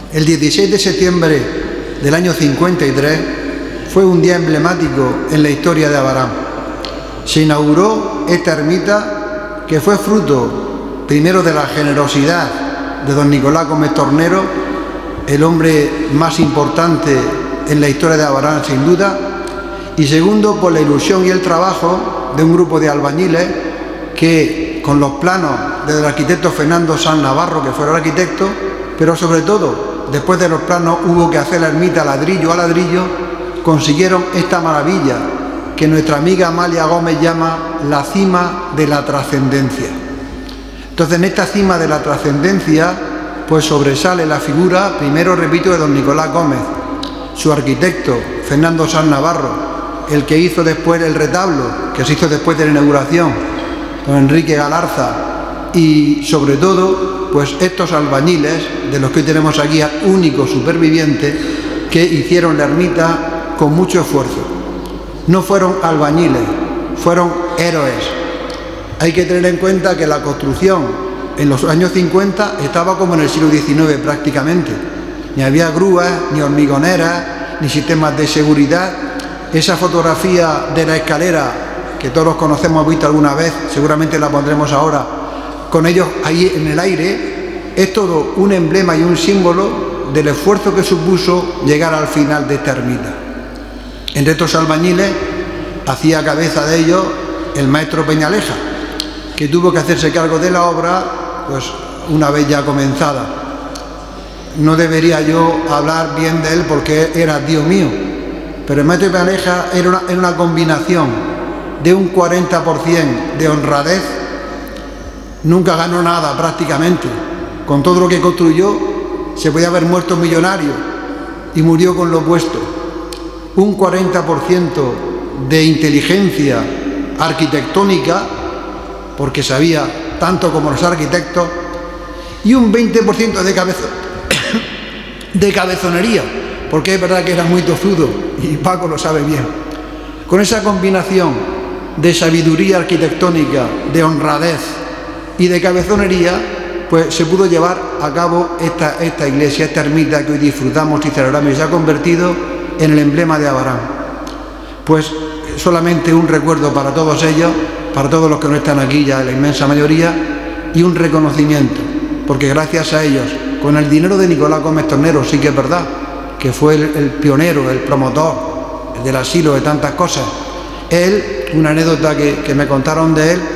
El 16 de septiembre del año 53 fue un día emblemático en la historia de Abarán. Se inauguró esta ermita que fue fruto, primero, de la generosidad de don Nicolás Gómez Tornero, el hombre más importante en la historia de Abarán sin duda, y segundo, por la ilusión y el trabajo de un grupo de albañiles que, con los planos del arquitecto Fernando Sanz Navarro, que fue el arquitecto, pero sobre todo, después de los planos hubo que hacer la ermita ladrillo a ladrillo, consiguieron esta maravilla que nuestra amiga Amalia Gómez llama la cima de la trascendencia. Entonces, en esta cima de la trascendencia, pues sobresale la figura, primero, repito, de don Nicolás Gómez, su arquitecto Fernando Sanz Navarro, el que hizo después el retablo, que se hizo después de la inauguración, don Enrique Galarza, y sobre todo, pues estos albañiles, de los que hoy tenemos aquí al único superviviente, que hicieron la ermita con mucho esfuerzo. No fueron albañiles, fueron héroes. Hay que tener en cuenta que la construcción en los años 50 estaba como en el siglo XIX prácticamente. Ni había grúas, ni hormigoneras, ni sistemas de seguridad. Esa fotografía de la escalera, que todos conocemos, visto alguna vez, seguramente la pondremos ahora, con ellos ahí en el aire, es todo un emblema y un símbolo del esfuerzo que supuso llegar al final de esta ermita. Entre estos albañiles hacía cabeza de ellos el maestro Peñaleja, que tuvo que hacerse cargo de la obra pues una vez ya comenzada. No debería yo hablar bien de él porque era Dios mío, pero el maestro Peñaleja era una combinación de un 40% de honradez. Nunca ganó nada prácticamente. Con todo lo que construyó se podía haber muerto millonario y murió con lo puesto. Un 40% de inteligencia arquitectónica, porque sabía tanto como los arquitectos, y un 20% de cabezonería, porque es verdad que era muy tozudo y Paco lo sabe bien. Con esa combinación de sabiduría arquitectónica, de honradez y de cabezonería, pues se pudo llevar a cabo esta iglesia, esta ermita que hoy disfrutamos y celebramos, y se ha convertido en el emblema de Abarán. Pues solamente un recuerdo para todos ellos, para todos los que no están aquí ya, la inmensa mayoría, y un reconocimiento, porque gracias a ellos, con el dinero de Nicolás Gómez Tornero, sí que es verdad, que fue el pionero, el promotor del asilo, de tantas cosas. Él, una anécdota que me contaron de él,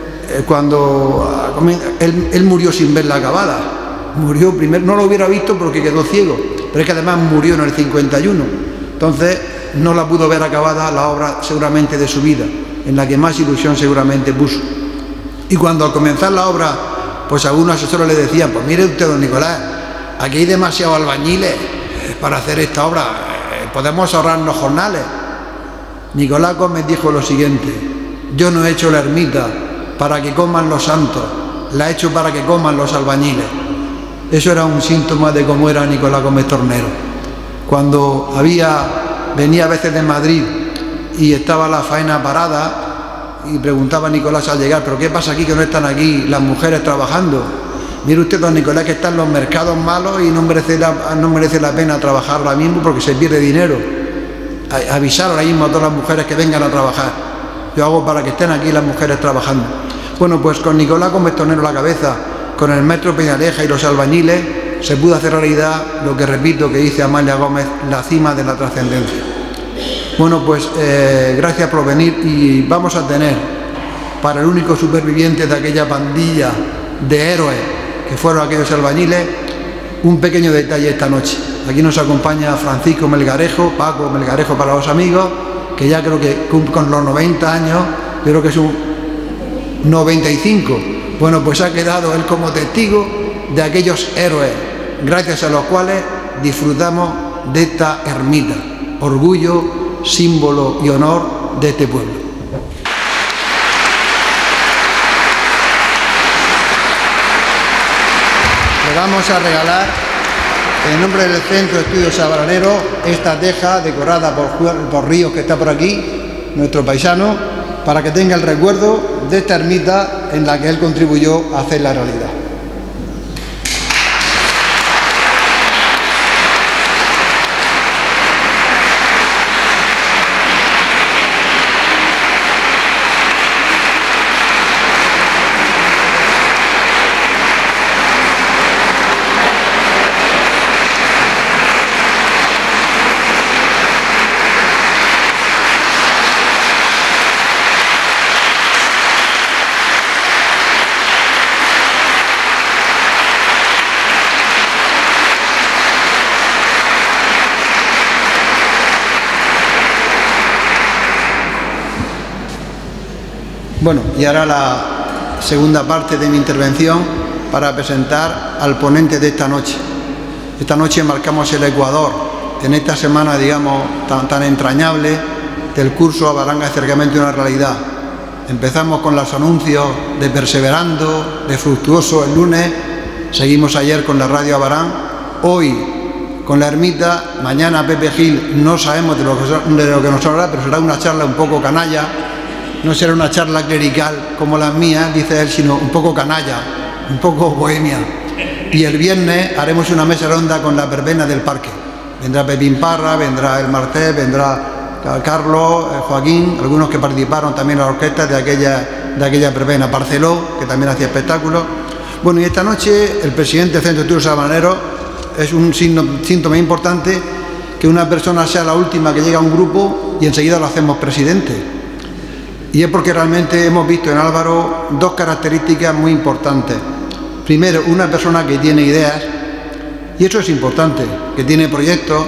cuando él murió sin verla acabada. Murió primero, no lo hubiera visto porque quedó ciego, pero es que además murió en el 51. Entonces no la pudo ver acabada la obra seguramente de su vida, en la que más ilusión seguramente puso. Y cuando al comenzar la obra, pues algunos asesores le decían: pues mire usted, don Nicolás, aquí hay demasiados albañiles para hacer esta obra, podemos ahorrarnos jornales. Nicolás Gómez dijo lo siguiente: yo no he hecho la ermita para que coman los santos, la he hecho para que coman los albañiles. Eso era un síntoma de cómo era Nicolás Gómez Tornero. Cuando venía a veces de Madrid y estaba la faena parada, y preguntaba a Nicolás al llegar: ¿pero qué pasa aquí, que no están aquí las mujeres trabajando? Mire usted, don Nicolás, que están los mercados malos y no merece la pena trabajar ahora mismo porque se pierde dinero. Avisar ahora mismo a todas las mujeres que vengan a trabajar. Yo hago para que estén aquí las mujeres trabajando. Bueno, pues con Nicolás Gómez Tornero a la cabeza, con el maestro Peñaleja y los albañiles, se pudo hacer realidad lo que, repito, que dice Amalia Gómez, la cima de la trascendencia. Bueno, pues gracias por venir, y vamos a tener, para el único superviviente de aquella pandilla de héroes que fueron aquellos albañiles, un pequeño detalle esta noche. Aquí nos acompaña Francisco Melgarejo, Paco Melgarejo para los amigos, que ya creo que con los 90 años, creo que es un 95. Bueno, pues ha quedado él como testigo de aquellos héroes, gracias a los cuales disfrutamos de esta ermita, orgullo, símbolo y honor de este pueblo. Le vamos a regalar, en nombre del Centro de Estudios Abaranero, esta teja decorada por Ríos, que está por aquí, nuestro paisano, para que tenga el recuerdo de esta ermita en la que él contribuyó a hacer la realidad. Bueno, y ahora la segunda parte de mi intervención para presentar al ponente de esta noche. Esta noche marcamos el Ecuador en esta semana, digamos, tan entrañable del curso Abarán Acercamiento a una Realidad. Empezamos con los anuncios de Perseverando, de Fructuoso el lunes, seguimos ayer con la Radio Abarán, hoy con la ermita, mañana Pepe Gil, no sabemos de lo que nos hablará, pero será una charla un poco canalla, no será una charla clerical como las mías, dice él, sino un poco canalla, un poco bohemia. Y el viernes haremos una mesa redonda con la verbena del parque. Vendrá Pepín Parra, vendrá el Martés, vendrá Carlos, Joaquín, algunos que participaron también en la orquesta de aquella verbena, Barceló, que también hacía espectáculos. Bueno, y esta noche el presidente del Centro de Estudios Habaneros, es un síntoma importante que una persona sea la última que llega a un grupo y enseguida lo hacemos presidente. Y es porque realmente hemos visto en Álvaro dos características muy importantes. Primero, una persona que tiene ideas, y eso es importante, que tiene proyectos,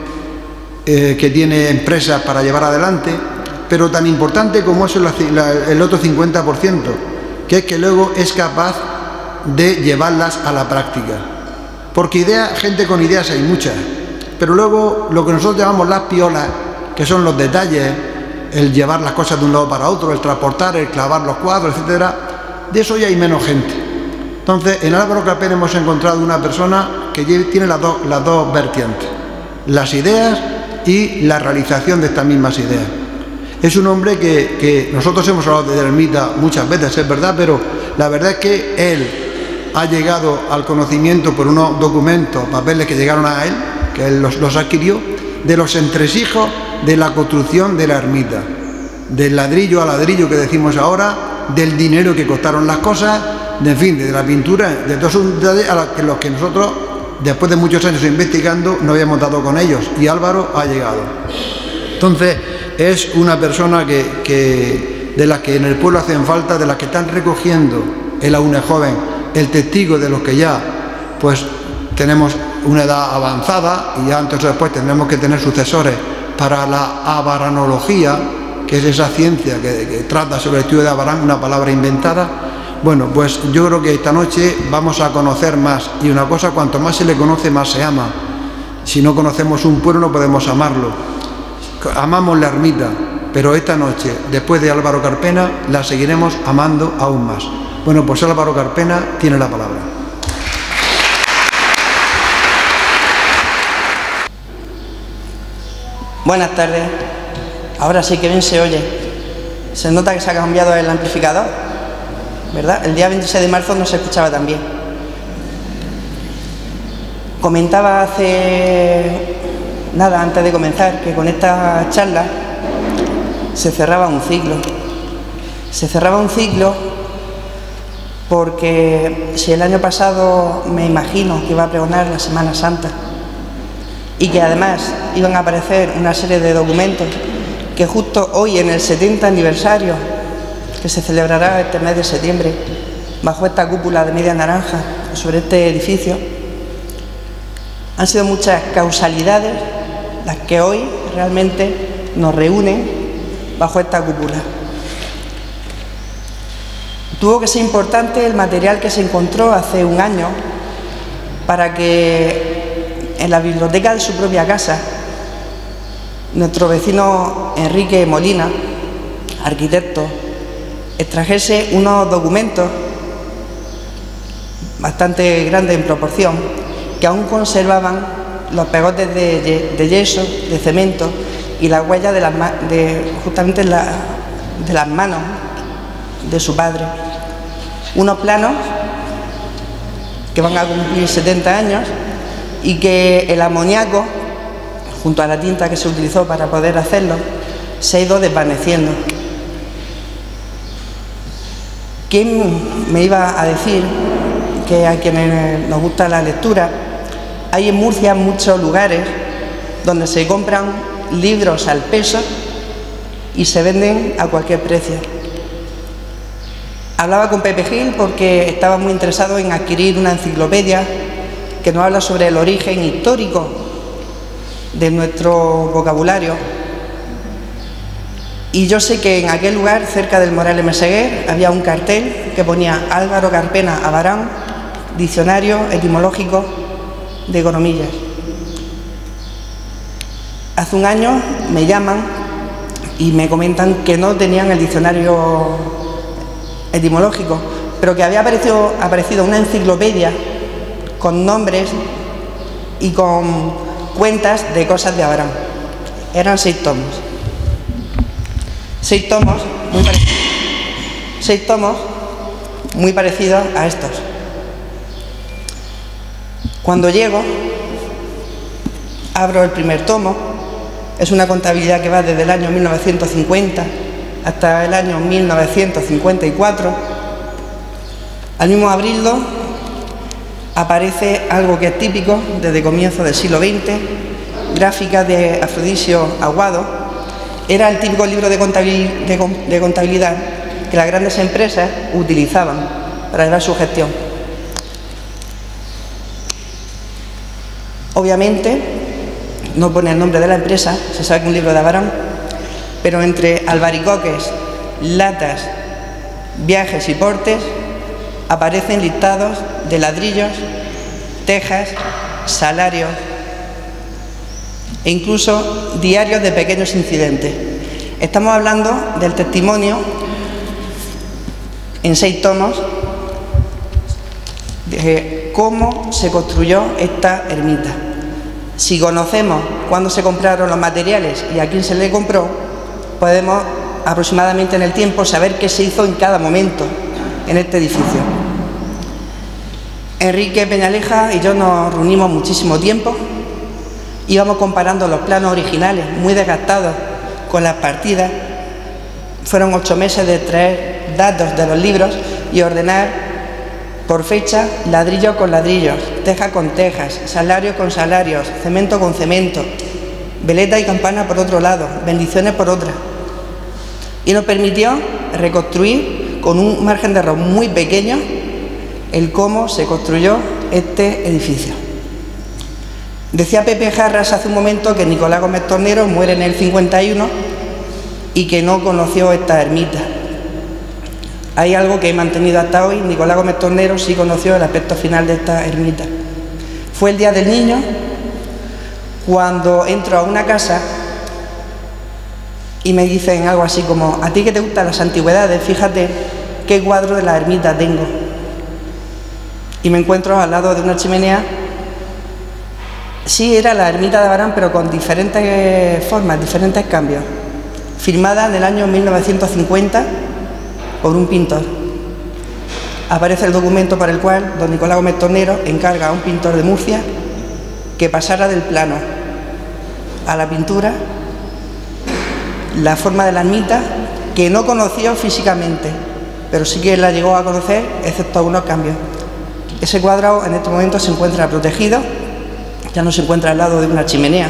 que tiene empresas para llevar adelante, pero tan importante como eso el otro 50%, que es que luego es capaz de llevarlas a la práctica. Porque gente con ideas hay muchas, pero luego lo que nosotros llamamos las piolas, que son los detalles, el llevar las cosas de un lado para otro, el transportar, el clavar los cuadros, etcétera, de eso ya hay menos gente. Entonces, en Álvaro Carpena hemos encontrado una persona que tiene las dos vertientes, las ideas y la realización de estas mismas ideas. Es un hombre que nosotros hemos hablado de la ermita muchas veces, es verdad, pero la verdad es que él ha llegado al conocimiento por unos documentos, papeles que llegaron a él, que él los adquirió, de los entresijos de la construcción de la ermita, del ladrillo a ladrillo que decimos ahora, del dinero que costaron las cosas, en fin, de la pintura, de todos esos detalles a los que nosotros, después de muchos años investigando, no habíamos dado con ellos, y Álvaro ha llegado. Entonces, es una persona de las que en el pueblo hacen falta, de las que están recogiendo el aún joven, el testigo de los que ya pues tenemos una edad avanzada y ya antes o después tendremos que tener sucesores para la abaranología, que es esa ciencia que trata sobre el estudio de Abarán, una palabra inventada. Bueno, pues yo creo que esta noche vamos a conocer más, y una cosa, cuanto más se le conoce, más se ama. Si no conocemos un pueblo no podemos amarlo. Amamos la ermita, pero esta noche, después de Álvaro Carpena, la seguiremos amando aún más. Bueno, pues Álvaro Carpena tiene la palabra. Buenas tardes. Ahora sí que bien se oye. Se nota que se ha cambiado el amplificador, ¿verdad? El día 26 de marzo no se escuchaba tan bien. Comentaba hace nada, antes de comenzar, que con esta charla se cerraba un ciclo. Se cerraba un ciclo porque si el año pasado me imagino que iba a pregonar la Semana Santa y que además iban a aparecer una serie de documentos que justo hoy, en el 70 aniversario que se celebrará este mes de septiembre bajo esta cúpula de media naranja sobre este edificio, han sido muchas causalidades las que hoy realmente nos reúnen bajo esta cúpula. Tuvo que ser importante el material que se encontró hace un año para que en la biblioteca de su propia casa nuestro vecino Enrique Molina, arquitecto, extrajese unos documentos bastante grandes en proporción que aún conservaban los pegotes de yeso, de cemento y las huellas justamente de las manos de su padre. Unos planos que van a cumplir 70 años y que el amoníaco, junto a la tinta que se utilizó para poder hacerlo, se ha ido desvaneciendo. ¿Quién me iba a decir que a quienes nos gusta la lectura, hay en Murcia muchos lugares donde se compran libros al peso y se venden a cualquier precio? Hablaba con Pepe Gil porque estaba muy interesado en adquirir una enciclopedia que nos habla sobre el origen histórico de nuestro vocabulario. Y yo sé que en aquel lugar, cerca del Morales Meseguer, había un cartel que ponía Álvaro Carpena Abarán, diccionario etimológico de Goromillas. Hace un año me llaman y me comentan que no tenían el diccionario etimológico, pero que había aparecido una enciclopedia con nombres y con cuentas de cosas de Abarán. Eran 6 tomos. 6 tomos muy parecidos a estos. Cuando llego, abro el primer tomo. Es una contabilidad que va desde el año 1950 hasta el año 1954. Al mismo abrirlo aparece algo que es típico desde comienzos del siglo XX, gráficas de Afrodisio Aguado. Era el típico libro de contabilidad que las grandes empresas utilizaban para llevar su gestión. Obviamente no pone el nombre de la empresa, se sabe que es un libro de Abarán, pero entre albaricoques, latas, viajes y portes aparecen listados de ladrillos, tejas, salarios e incluso diarios de pequeños incidentes. Estamos hablando del testimonio en 6 tomos de cómo se construyó esta ermita. Si conocemos cuándo se compraron los materiales y a quién se le compró, podemos aproximadamente en el tiempo saber qué se hizo en cada momento en este edificio. Enrique Peñaleja y yo nos reunimos muchísimo tiempo. Íbamos comparando los planos originales, muy desgastados, con las partidas. Fueron 8 meses de traer datos de los libros y ordenar por fecha, ladrillo con ladrillos, teja con tejas, salario con salarios, cemento con cemento, veleta y campana por otro lado, bendiciones por otra. Y nos permitió reconstruir con un margen de error muy pequeño el cómo se construyó este edificio. Decía Pepe Jarras hace un momento que Nicolás Gómez Tornero muere en el 51 y que no conoció esta ermita. Hay algo que he mantenido hasta hoy. Nicolás Gómez Tornero sí conoció el aspecto final de esta ermita. Fue el Día del Niño cuando entro a una casa y me dicen algo así como: a ti que te gustan las antigüedades, fíjate qué cuadro de la ermita tengo. Y me encuentro al lado de una chimenea. Sí, era la ermita de Abarán, pero con diferentes formas, diferentes cambios. Firmada en el año 1950 por un pintor. Aparece el documento por el cual don Nicolás Gómez Tornero encarga a un pintor de Murcia que pasara del plano a la pintura la forma de la ermita, que no conoció físicamente, pero sí que la llegó a conocer, excepto algunos cambios. Ese cuadro en este momento se encuentra protegido. Ya no se encuentra al lado de una chimenea.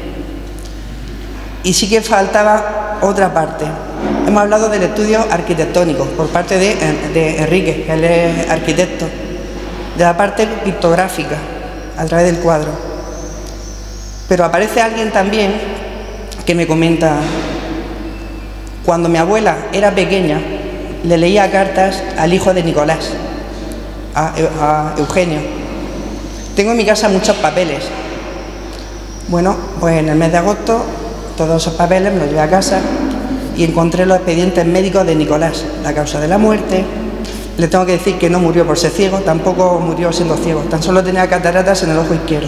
Y sí que faltaba otra parte. Hemos hablado del estudio arquitectónico por parte de Enrique, que él es arquitecto, de la parte pictográfica a través del cuadro. Pero aparece alguien también que me comenta: cuando mi abuela era pequeña, le leía cartas al hijo de Nicolás, a Eugenio. Tengo en mi casa muchos papeles. Bueno, pues en el mes de agosto todos esos papeles me los llevé a casa y encontré los expedientes médicos de Nicolás, la causa de la muerte. Le tengo que decir que no murió por ser ciego, tampoco murió siendo ciego, tan solo tenía cataratas en el ojo izquierdo.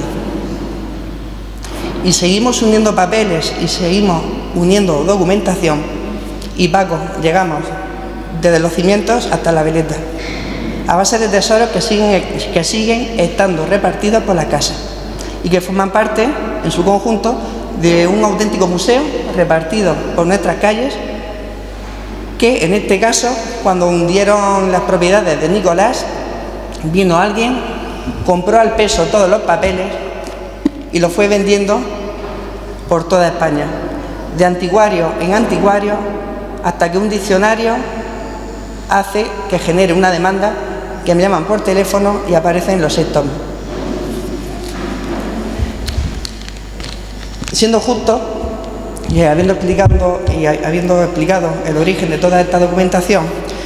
Y seguimos uniendo papeles y seguimos uniendo documentación y Paco, llegamos desde los cimientos hasta la veleta, a base de tesoros que siguen estando repartidos por la casa y que forman parte, en su conjunto, de un auténtico museo repartido por nuestras calles, que en este caso, cuando hundieron las propiedades de Nicolás, vino alguien, compró al peso todos los papeles y los fue vendiendo por toda España, de anticuario en anticuario, hasta que un diccionario hace que genere una demanda, que me llaman por teléfono y aparecen los 6 tomos. Siendo justo, y habiendo explicado el origen de toda esta documentación,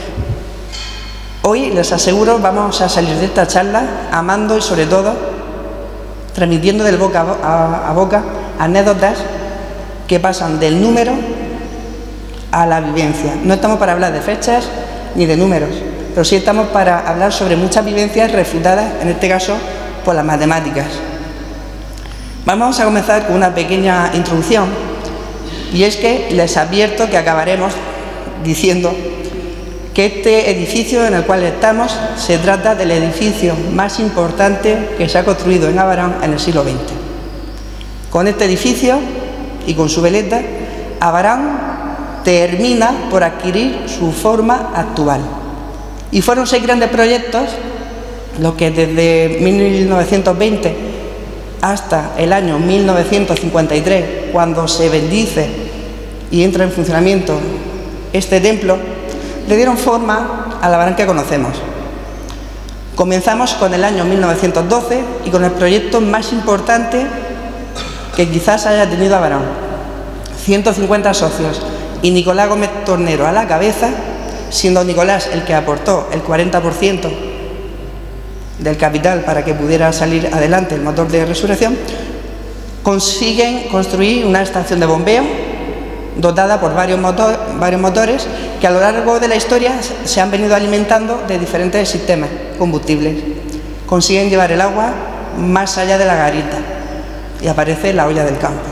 hoy les aseguro vamos a salir de esta charla amando y sobre todo transmitiendo del boca a boca anécdotas que pasan del número a la vivencia. No estamos para hablar de fechas ni de números, pero sí estamos para hablar sobre muchas vivencias refutadas, en este caso por las matemáticas. Vamos a comenzar con una pequeña introducción, y es que les advierto que acabaremos diciendo que este edificio en el cual estamos se trata del edificio más importante que se ha construido en Abarán en el siglo XX. Con este edificio y con su veleta, Abarán termina por adquirir su forma actual. Y fueron 6 grandes proyectos los que desde 1920 hasta el año 1953, cuando se bendice y entra en funcionamiento este templo, le dieron forma a la Abarán que conocemos. Comenzamos con el año 1912 y con el proyecto más importante que quizás haya tenido Abarán. 150 socios y Nicolás Gómez Tornero a la cabeza, siendo Nicolás el que aportó el 40% del capital para que pudiera salir adelante el motor de resurrección, consiguen construir una estación de bombeo dotada por varios motores que a lo largo de la historia se han venido alimentando de diferentes sistemas combustibles. Consiguen llevar el agua más allá de la garita y aparece la olla del campo.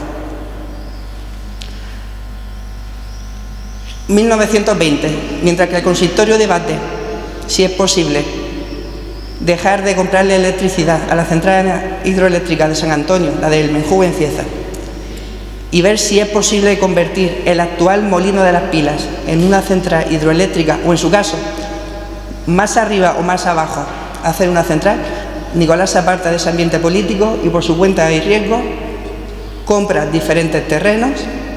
1920, mientras que el consistorio debate si es posible dejar de comprarle electricidad a la central hidroeléctrica de San Antonio, la del Menjú en Cieza, y ver si es posible convertir el actual molino de las Pilas en una central hidroeléctrica, o en su caso, más arriba o más abajo, hacer una central, Nicolás se aparta de ese ambiente político y por su cuenta y riesgo compra diferentes terrenos,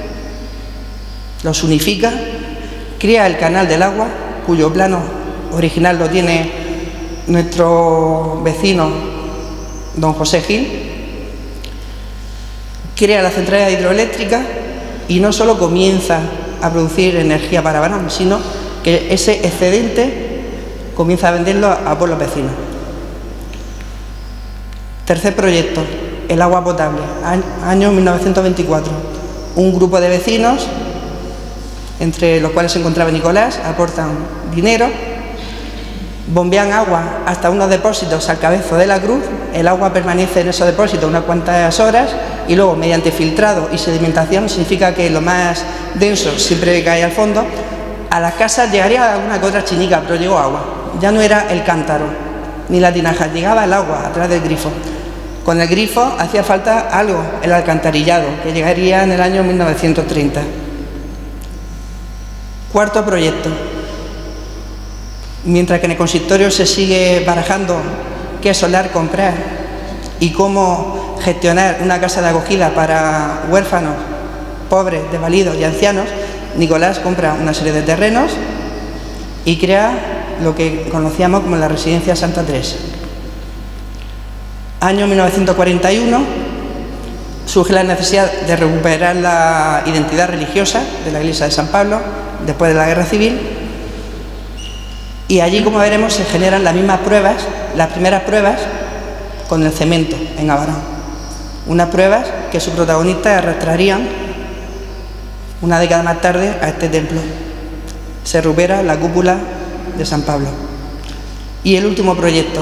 los unifica, crea el canal del agua, cuyo plano original lo tiene nuestro vecino don José Gil, crea la central hidroeléctrica y no solo comienza a producir energía para Abarán, sino que ese excedente comienza a venderlo a pueblos vecinos. Tercer proyecto, el agua potable, año 1924. Un grupo de vecinos, entre los cuales se encontraba Nicolás, aportan dinero, bombean agua hasta unos depósitos al cabezo de la cruz, el agua permanece en esos depósitos unas cuantas horas y luego mediante filtrado y sedimentación, significa que lo más denso siempre cae al fondo, a las casas llegaría alguna que otra chinica, pero llegó agua. Ya no era el cántaro ni la tinaja, llegaba el agua atrás del grifo. Con el grifo hacía falta algo, el alcantarillado, que llegaría en el año 1930. Cuarto proyecto. Mientras que en el consistorio se sigue barajando qué solar comprar y cómo gestionar una casa de acogida para huérfanos, pobres, desvalidos y ancianos, Nicolás compra una serie de terrenos y crea lo que conocíamos como la Residencia Santa Teresa. Año 1941, surge la necesidad de recuperar la identidad religiosa de la Iglesia de San Pablo después de la Guerra Civil. Y allí, como veremos, se generan las mismas pruebas, las primeras pruebas con el cemento en Abarán. Unas pruebas que sus protagonistas arrastrarían una década más tarde a este templo. Se recupera la cúpula de San Pablo. Y el último proyecto,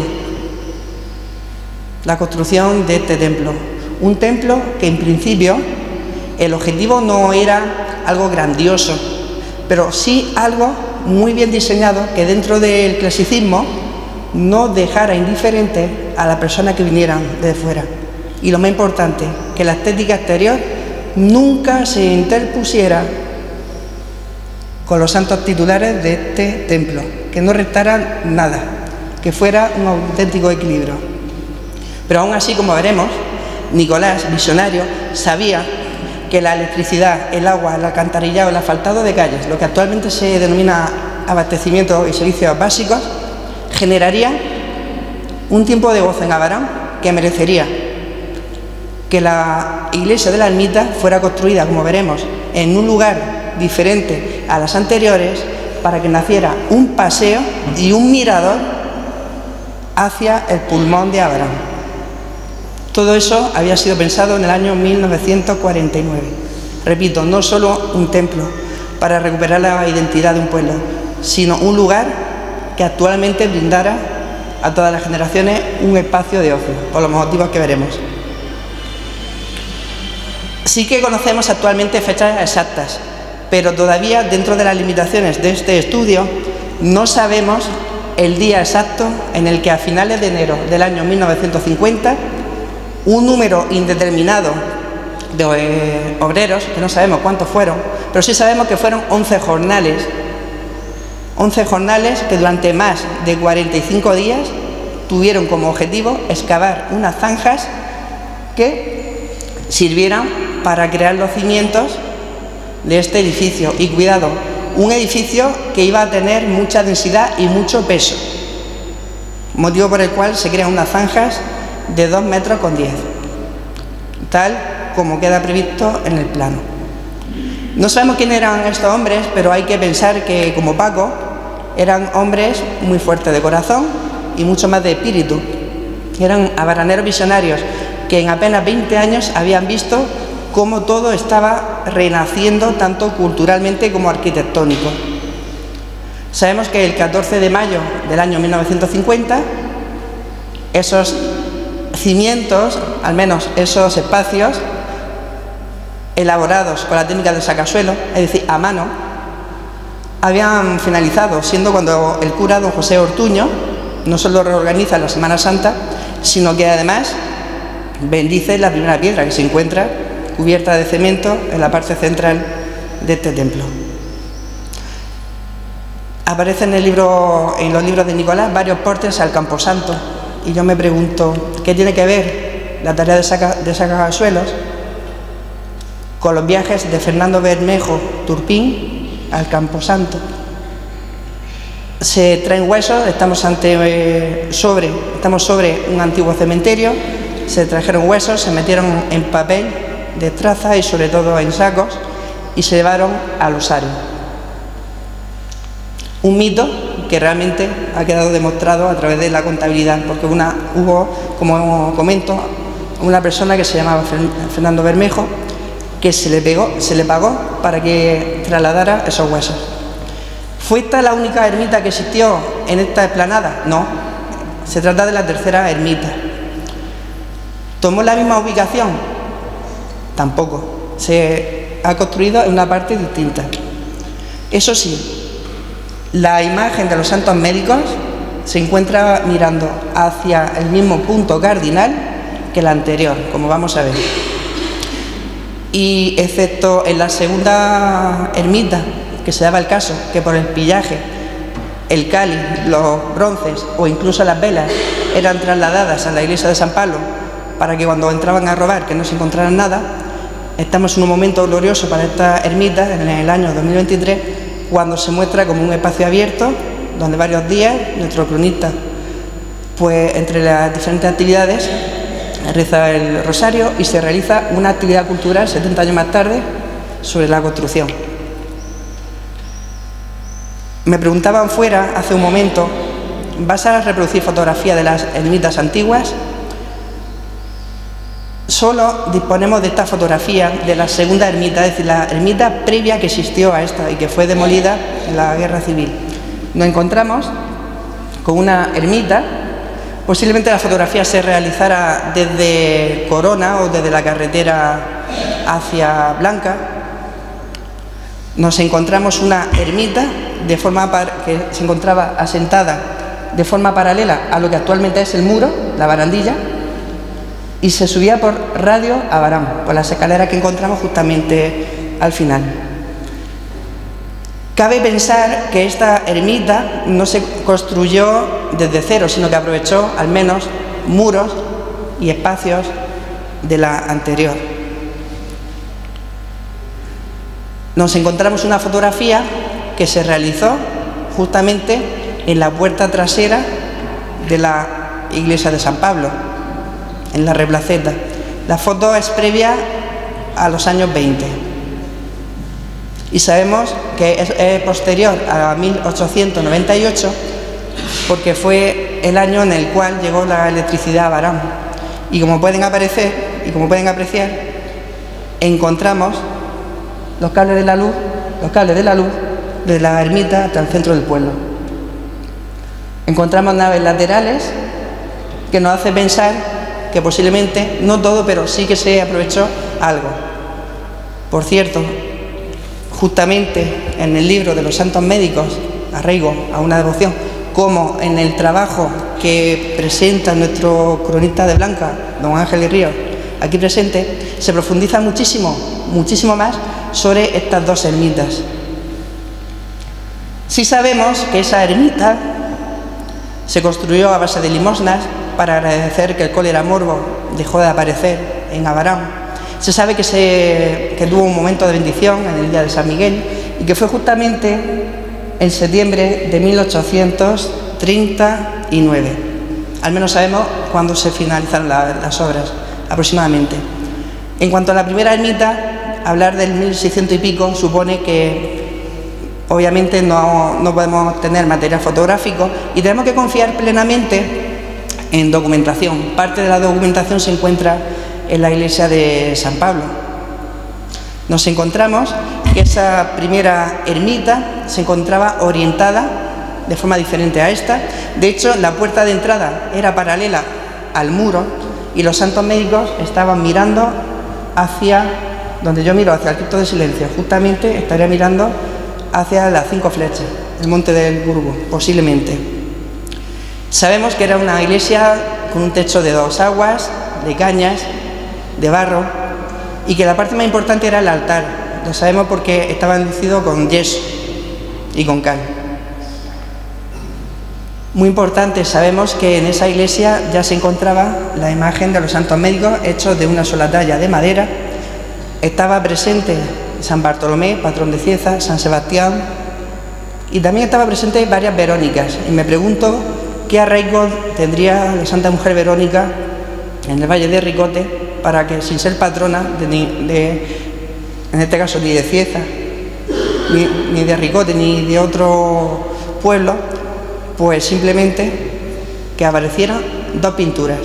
la construcción de este templo. Un templo que en principio el objetivo no era algo grandioso, pero sí algo muy bien diseñado que dentro del clasicismo no dejara indiferente a las personas que vinieran de fuera. Y lo más importante, que la estética exterior nunca se interpusiera con los santos titulares de este templo, que no restara nada, que fuera un auténtico equilibrio. Pero aún así, como veremos, Nicolás, visionario, sabía que la electricidad, el agua, el alcantarillado, el asfaltado de calles, lo que actualmente se denomina abastecimiento y servicios básicos, generaría un tiempo de gozo en Abarán que merecería que la iglesia de la ermita fuera construida, como veremos, en un lugar diferente a las anteriores, para que naciera un paseo y un mirador hacia el pulmón de Abraham. Todo eso había sido pensado en el año 1949. Repito, no solo un templo para recuperar la identidad de un pueblo, sino un lugar que actualmente brindara a todas las generaciones un espacio de ocio, por los motivos que veremos. Sí que conocemos actualmente fechas exactas, pero todavía dentro de las limitaciones de este estudio no sabemos el día exacto en el que a finales de enero del año 1950 un número indeterminado de obreros, que no sabemos cuántos fueron, pero sí sabemos que fueron 11 jornales que durante más de 45 días tuvieron como objetivo excavar unas zanjas que sirvieran para crear los cimientos de este edificio. Y cuidado, un edificio que iba a tener mucha densidad y mucho peso, motivo por el cual se crean unas zanjas de 2,10 metros, tal como queda previsto en el plano. No sabemos quién eran estos hombres, pero hay que pensar que, como Paco, eran hombres muy fuertes de corazón y mucho más de espíritu. Eran abaraneros visionarios que en apenas 20 años habían visto cómo todo estaba renaciendo, tanto culturalmente como arquitectónico. Sabemos que el 14 de mayo del año 1950, esos cimientos, al menos esos espacios, elaborados con la técnica del sacasuelo, es decir, a mano, habían finalizado, siendo cuando el cura don José Ortuño no solo reorganiza la Semana Santa, sino que además bendice la primera piedra que se encuentra cubierta de cemento en la parte central de este templo. Aparecen en los libros de Nicolás varios portes al Camposanto, y yo me pregunto, ¿qué tiene que ver la tarea de sacasuelos con los viajes de Fernando Bermejo Turpín al Camposanto? Se traen huesos, estamos sobre un antiguo cementerio, se trajeron huesos, se metieron en papel de traza y sobre todo en sacos y se llevaron al osario. Un mito que realmente ha quedado demostrado a través de la contabilidad, porque hubo, como comento, una persona que se llamaba Fernando Bermejo, que se le pagó para que trasladara esos huesos. ¿Fue esta la única ermita que existió en esta explanada? No, se trata de la tercera ermita. ¿Tomó la misma ubicación? Tampoco, se ha construido en una parte distinta. Eso sí, la imagen de los santos médicos se encuentra mirando hacia el mismo punto cardinal que la anterior, como vamos a ver. Y excepto en la segunda ermita, que se daba el caso que por el pillaje, el cáliz, los bronces o incluso las velas eran trasladadas a la iglesia de San Pablo para que cuando entraban a robar que no se encontraran nada, estamos en un momento glorioso para esta ermita en el año 2023, cuando se muestra como un espacio abierto donde varios días nuestro cronista, pues entre las diferentes actividades, reza el rosario y se realiza una actividad cultural 70 años más tarde sobre la construcción. Me preguntaban fuera hace un momento, ¿vas a reproducir fotografías de las ermitas antiguas? Solo disponemos de esta fotografía de la segunda ermita, es decir, la ermita previa que existió a esta y que fue demolida en la Guerra Civil. Nos encontramos con una ermita. Posiblemente la fotografía se realizara desde Corona o desde la carretera hacia Blanca. Nos encontramos una ermita que se encontraba asentada de forma paralela a lo que actualmente es el muro, la barandilla, y se subía por radio a Barán, por las escaleras que encontramos justamente al final. Cabe pensar que esta ermita no se construyó desde cero, sino que aprovechó al menos muros y espacios de la anterior. Nos encontramos una fotografía que se realizó justamente en la puerta trasera de la iglesia de San Pablo, en la Replaceta. La foto es previa a los años 20 y sabemos que es posterior a 1898 porque fue el año en el cual llegó la electricidad a Barán. Y como pueden apreciar, encontramos los cables de la luz de la ermita hasta el centro del pueblo. Encontramos naves laterales que nos hace pensar que posiblemente, no todo, pero sí que se aprovechó algo. Por cierto, justamente en el libro de los santos médicos, arraigo a una devoción, como en el trabajo que presenta nuestro cronista de Blanca, don Ángel Ríos, aquí presente, se profundiza muchísimo más sobre estas dos ermitas. Sí sabemos que esa ermita se construyó a base de limosnas para agradecer que el cólera morbo dejó de aparecer en Abarán. Se sabe que tuvo un momento de bendición en el día de San Miguel y que fue justamente en septiembre de 1839. Al menos sabemos cuándo se finalizaron las obras, aproximadamente. En cuanto a la primera ermita, hablar del 1600 y pico supone que obviamente no podemos tener material fotográfico y tenemos que confiar plenamente en documentación. Parte de la documentación se encuentra en la iglesia de San Pablo. Nos encontramos que esa primera ermita se encontraba orientada de forma diferente a esta. De hecho, la puerta de entrada era paralela al muro y los santos médicos estaban mirando hacia, donde yo miro, hacia el Cristo de Silencio. Justamente estaría mirando hacia las 5 flechas, el monte del Burgo, posiblemente. Sabemos que era una iglesia con un techo de 2 aguas, de cañas, de barro, y que la parte más importante era el altar. Lo sabemos porque estaba enlucido con yeso y con cal. Muy importante, sabemos que en esa iglesia ya se encontraba la imagen de los santos médicos hechos de una sola talla de madera. Estaba presente San Bartolomé, patrón de Cieza, San Sebastián, y también estaba presente varias Verónicas. Y me pregunto qué arraigo tendría la Santa Mujer Verónica en el Valle de Ricote para que, sin ser patrona en este caso ni de Cieza, ni de Ricote, ni de otro pueblo, pues simplemente que aparecieran 2 pinturas.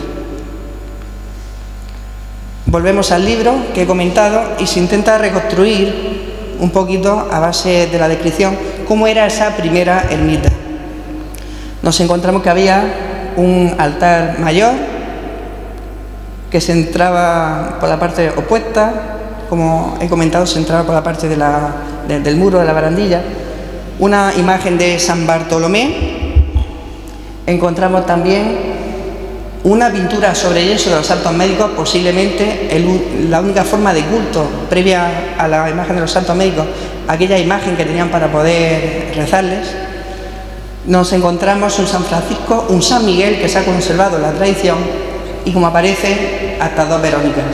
Volvemos al libro que he comentado y se intenta reconstruir un poquito, a base de la descripción, cómo era esa primera ermita. Nos encontramos que había un altar mayor que se entraba por la parte opuesta, como he comentado, se entraba por la parte del muro de la barandilla. Una imagen de San Bartolomé. Encontramos también una pintura sobre yeso de los santos médicos, posiblemente la única forma de culto previa a la imagen de los santos médicos, aquella imagen que tenían para poder rezarles. Nos encontramos un San Francisco, un San Miguel, que se ha conservado la tradición, y como aparece, hasta 2 Verónicas.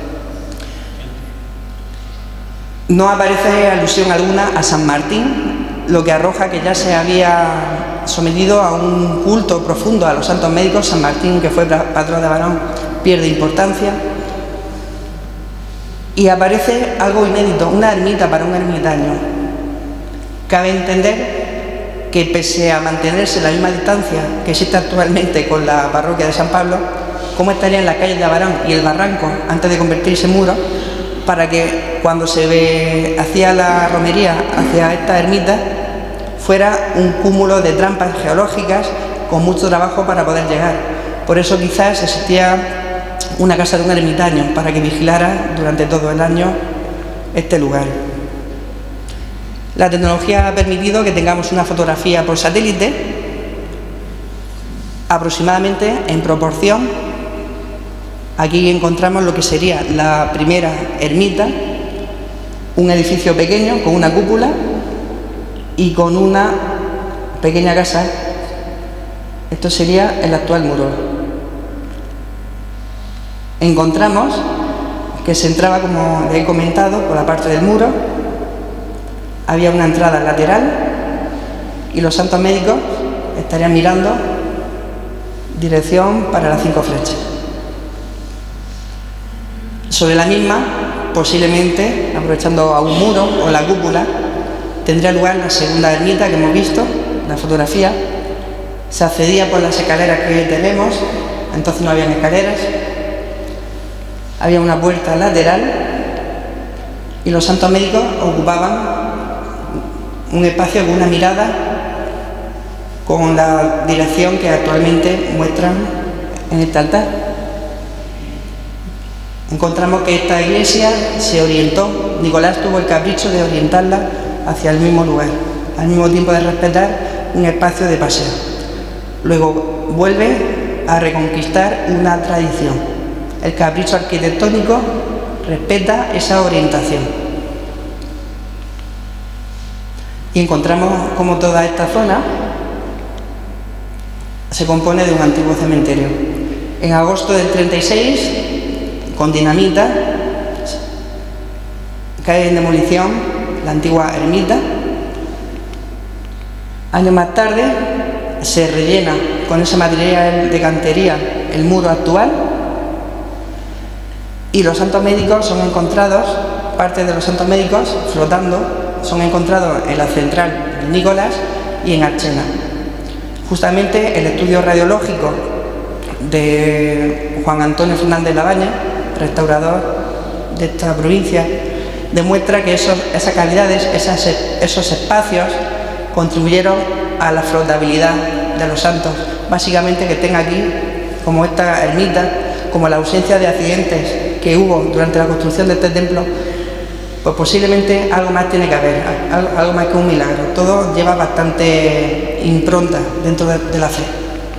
No aparece alusión alguna a San Martín, lo que arroja que ya se había sometido a un culto profundo a los santos médicos. San Martín, que fue patrón de Barán, pierde importancia. Y aparece algo inédito, una ermita para un ermitaño. Cabe entender que, pese a mantenerse la misma distancia que existe actualmente con la parroquia de San Pablo, cómo estarían las calles de Abarán y el barranco antes de convertirse en muro, para que cuando se hacía la romería hacia esta ermita fuera un cúmulo de trampas geológicas con mucho trabajo para poder llegar. Por eso quizás existía una casa de un ermitaño para que vigilara durante todo el año este lugar. La tecnología ha permitido que tengamos una fotografía por satélite aproximadamente en proporción. Aquí encontramos lo que sería la primera ermita, un edificio pequeño con una cúpula y con una pequeña casa. Esto sería el actual muro. Encontramos que se entraba, como le he comentado, por la parte del muro. Había una entrada lateral y los santos médicos estarían mirando dirección para las 5 flechas. Sobre la misma, posiblemente, aprovechando a un muro o la cúpula, tendría lugar la segunda ermita que hemos visto, la fotografía. Se accedía por las escaleras que tenemos, entonces no habían escaleras, había una puerta lateral y los santos médicos ocupaban un espacio con una mirada con la dirección que actualmente muestran en este altar. Encontramos que esta iglesia se orientó, Nicolás tuvo el capricho de orientarla hacia el mismo lugar, al mismo tiempo de respetar un espacio de paseo. Luego vuelve a reconquistar una tradición. El capricho arquitectónico respeta esa orientación. Y encontramos como toda esta zona se compone de un antiguo cementerio. En agosto del 36, con dinamita, cae en demolición la antigua ermita. Años más tarde se rellena con ese material de cantería el muro actual y los santos médicos son encontrados, parte de los santos médicos flotando, son encontrados en la central de Nicolás y en Archena. Justamente el estudio radiológico de Juan Antonio Fernández Labaña, restaurador de esta provincia, demuestra que esas cavidades, esos espacios contribuyeron a la flotabilidad de los santos. Básicamente que tenga aquí, como esta ermita, como la ausencia de accidentes que hubo durante la construcción de este templo, pues posiblemente algo más tiene que haber, algo más que un milagro. Todo lleva bastante impronta dentro de la fe.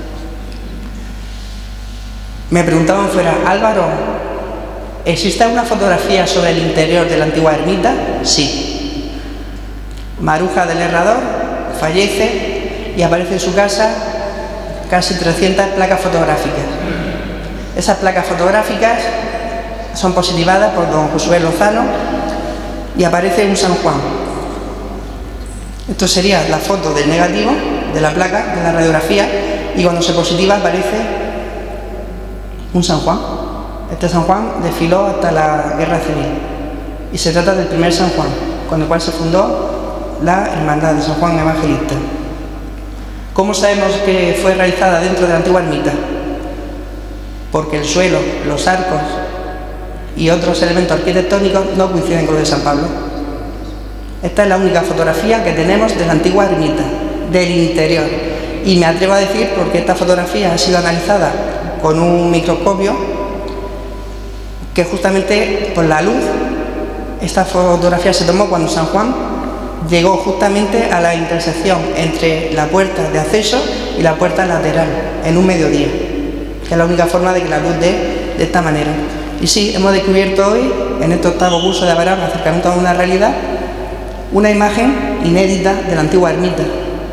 Me preguntaban fuera, Álvaro, ¿existe una fotografía sobre el interior de la antigua ermita? Sí. Maruja del Herrador fallece y aparece en su casa casi 300 placas fotográficas. Esas placas fotográficas son positivadas por don Josué Lozano y aparece un San Juan. Esto sería la foto del negativo de la placa, de la radiografía, y cuando se positiva aparece un San Juan. Este San Juan desfiló hasta la Guerra Civil y se trata del primer San Juan, con el cual se fundó la Hermandad de San Juan Evangelista. ¿Cómo sabemos que fue realizada dentro de la antigua ermita? Porque el suelo, los arcos y otros elementos arquitectónicos no coinciden con los de San Pablo. Esta es la única fotografía que tenemos de la antigua ermita, del interior. Y me atrevo a decir, porque esta fotografía ha sido analizada con un microscopio, que justamente por la luz, esta fotografía se tomó cuando San Juan llegó justamente a la intersección entre la puerta de acceso y la puerta lateral, en un mediodía, que es la única forma de que la luz dé de esta manera. Y sí, hemos descubierto hoy, en este octavo curso de Abraham, acercamiento a una realidad, una imagen inédita de la antigua ermita,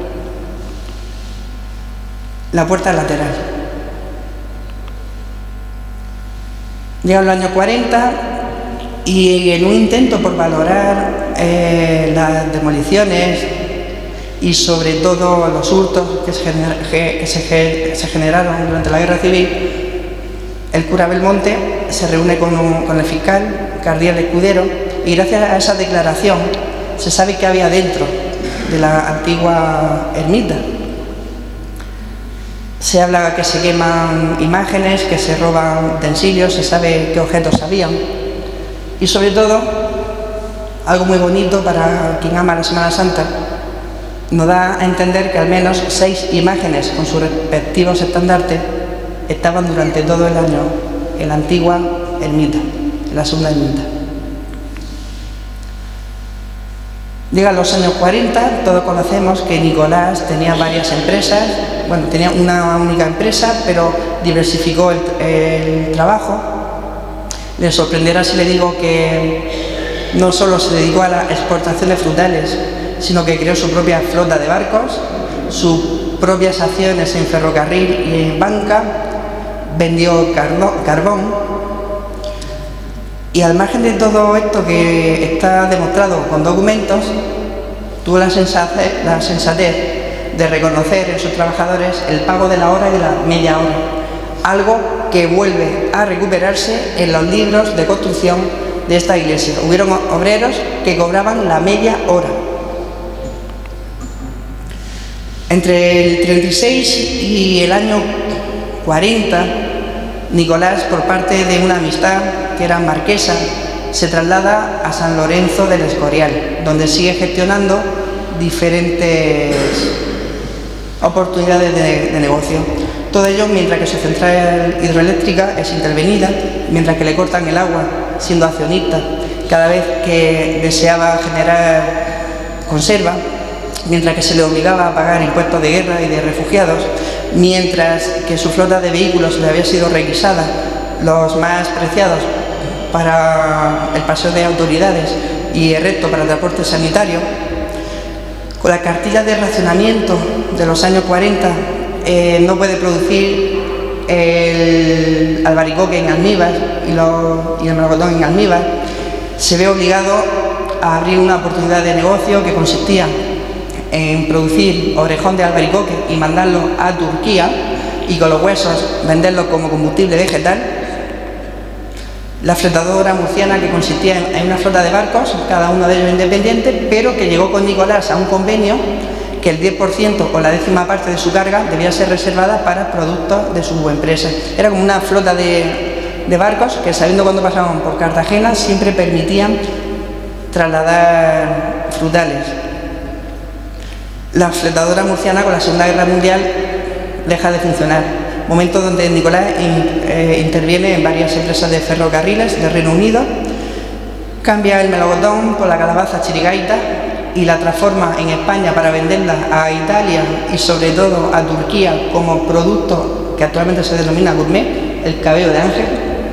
la puerta lateral. Llegan los años 40 y en un intento por valorar las demoliciones y sobre todo los hurtos que se generaron durante la Guerra Civil, el cura Belmonte se reúne con el fiscal Cardiel Escudero y gracias a esa declaración se sabe qué había dentro de la antigua ermita. Se habla que se queman imágenes, que se roban utensilios, se sabe qué objetos habían. Y sobre todo, algo muy bonito para quien ama la Semana Santa, nos da a entender que al menos 6 imágenes con sus respectivos estandartes estaban durante todo el año en la antigua ermita, en la segunda ermita. Llegan los años 40, todos conocemos que Nicolás tenía varias empresas, bueno, tenía una única empresa, pero diversificó el trabajo. Les sorprenderá si le digo que no solo se dedicó a las exportaciones frutales, sino que creó su propia flota de barcos, sus propias acciones en ferrocarril y en banca, vendió carbón. Y al margen de todo esto que está demostrado con documentos, tuvo la sensatez de reconocer en sus trabajadores el pago de la hora y de la media hora. algo que vuelve a recuperarse en los libros de construcción de esta iglesia. Hubieron obreros que cobraban la media hora. Entre el 36 y el año 40, Nicolás, por parte de una amistad que era marquesa, se traslada a San Lorenzo del Escorial, donde sigue gestionando diferentes oportunidades de negocio. Todo ello mientras que su central hidroeléctrica es intervenida, mientras que le cortan el agua, siendo accionista cada vez que deseaba generar conserva, mientras que se le obligaba a pagar impuestos de guerra y de refugiados, mientras que su flota de vehículos le había sido requisada, los más preciados para el paseo de autoridades y el resto para el transporte sanitario. Con las cartillas de racionamiento de los años 40 no puede producir el albaricoque en almíbar y el melocotón en almíbar. Se ve obligado a abrir una oportunidad de negocio que consistía en producir orejón de albaricoque y mandarlo a Turquía y con los huesos venderlo como combustible vegetal. La flotadora murciana, que consistía en una flota de barcos, cada uno de ellos independiente, pero que llegó con Nicolás a un convenio que el 10% o la 10ª parte de su carga debía ser reservada para productos de su empresa. Era como una flota de barcos que, sabiendo cuándo pasaban por Cartagena, siempre permitían trasladar frutales. La flotadora murciana, con la Segunda Guerra Mundial, deja de funcionar, momento donde Nicolás interviene en varias empresas de ferrocarriles del Reino Unido, cambia el melocotón por la calabaza chirigaita y la transforma en España para venderla a Italia y sobre todo a Turquía como producto que actualmente se denomina gourmet, el cabello de ángel,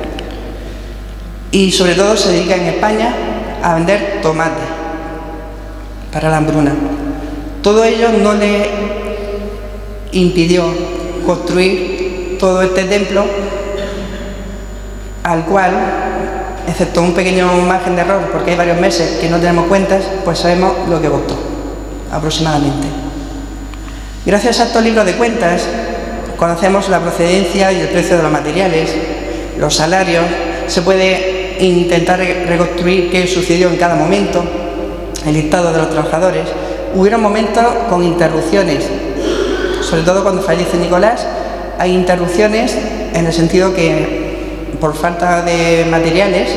y sobre todo se dedica en España a vender tomate para la hambruna. Todo ello no le impidió construir todo este templo, al cual, excepto un pequeño margen de error, porque hay varios meses que no tenemos cuentas, pues sabemos lo que costó, aproximadamente. Gracias a estos libros de cuentas, conocemos la procedencia y el precio de los materiales, los salarios, se puede intentar reconstruir qué sucedió en cada momento, el listado de los trabajadores. Hubieron momentos con interrupciones, sobre todo cuando fallece Nicolás. Hay interrupciones en el sentido que, por falta de materiales,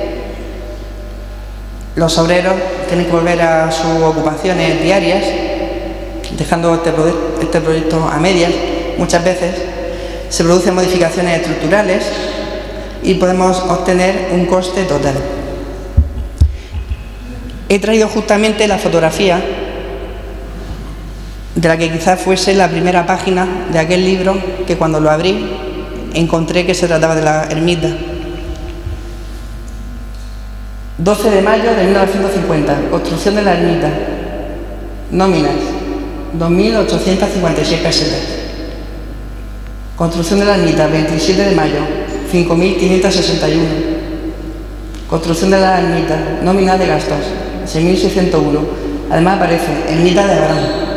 los obreros tienen que volver a sus ocupaciones diarias, dejando este proyecto a medias. Muchas veces se producen modificaciones estructurales y podemos obtener un coste total. He traído justamente la fotografía de la que quizás fuese la primera página de aquel libro que, cuando lo abrí, encontré que se trataba de la ermita. 12 de mayo de 1950, construcción de la ermita. Nóminas, 2.856 pesetas. Construcción de la ermita, 27 de mayo, 5.561. Construcción de la ermita, nómina de gastos, 6.601. Además aparece ermita de Abraham.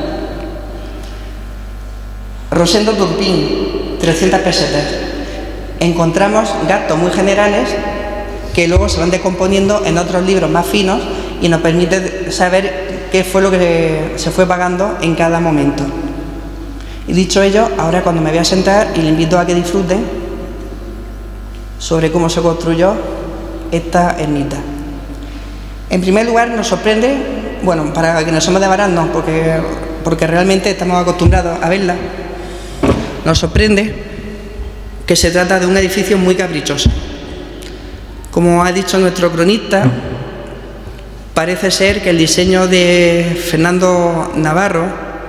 Rosendo Turpín, 300 pesetas. Encontramos gastos muy generales que luego se van descomponiendo en otros libros más finos y nos permite saber qué fue lo que se fue pagando en cada momento. Y dicho ello, ahora cuando me voy a sentar, y le invito a que disfruten sobre cómo se construyó esta ermita. En primer lugar, nos sorprende, bueno, para quienes somos de Abarán no, porque realmente estamos acostumbrados a verla. Nos sorprende que se trata de un edificio muy caprichoso. Como ha dicho nuestro cronista, parece ser que el diseño de Fernando Navarro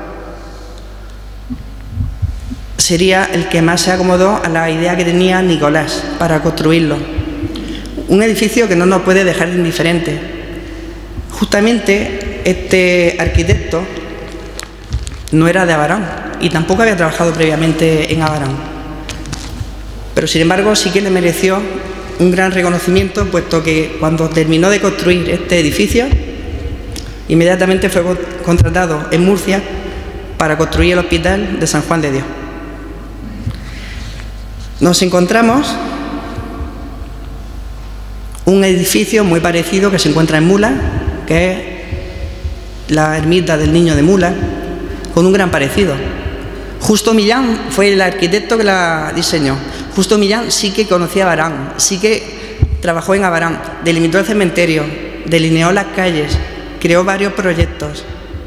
sería el que más se acomodó a la idea que tenía Nicolás para construirlo. Un edificio que no nos puede dejar indiferentes. Justamente este arquitecto no era de Abarán y tampoco había trabajado previamente en Abarán, pero sin embargo sí que le mereció un gran reconocimiento, puesto que cuando terminó de construir este edificio, inmediatamente fue contratado en Murcia para construir el hospital de San Juan de Dios. nos encontramos un edificio muy parecido que se encuentra en Mula, que es la ermita del Niño de Mula, con un gran parecido. Justo Millán fue el arquitecto que la diseñó. Justo Millán sí que conocía a Abarán, sí que trabajó en Abarán, delimitó el cementerio, delineó las calles, creó varios proyectos.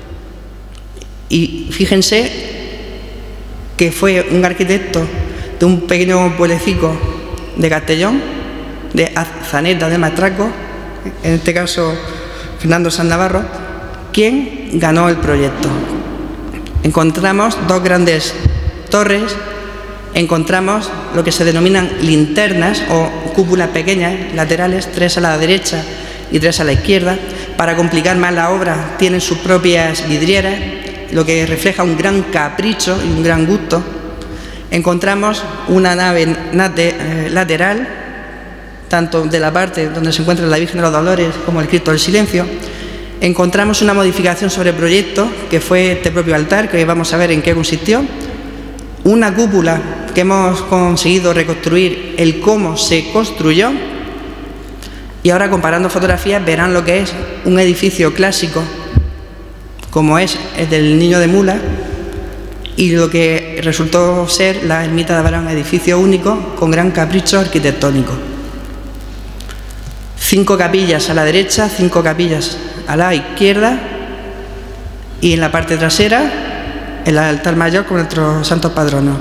Y fíjense que fue un arquitecto de un pequeño pueblecico de Castellón, de Zaneta de Matraco, en este caso Fernando San Navarro, quien ganó el proyecto. Encontramos dos grandes torres, encontramos lo que se denominan linternas o cúpulas pequeñas, laterales, 3 a la derecha y 3 a la izquierda. Para complicar más la obra, tienen sus propias vidrieras, lo que refleja un gran capricho y un gran gusto. Encontramos una nave lateral, tanto de la parte donde se encuentra la Virgen de los Dolores como el Cristo del Silencio. Encontramos una modificación sobre el proyecto, que fue este propio altar, que hoy vamos a ver en qué consistió. Una cúpula que hemos conseguido reconstruir el cómo se construyó. Y ahora, comparando fotografías, verán lo que es un edificio clásico, como es el del Niño de Mula, y lo que resultó ser la ermita de Abarán, edificio único con gran capricho arquitectónico. 5 capillas a la derecha, 5 capillas a la izquierda, y en la parte trasera el altar mayor con nuestros santos patronos.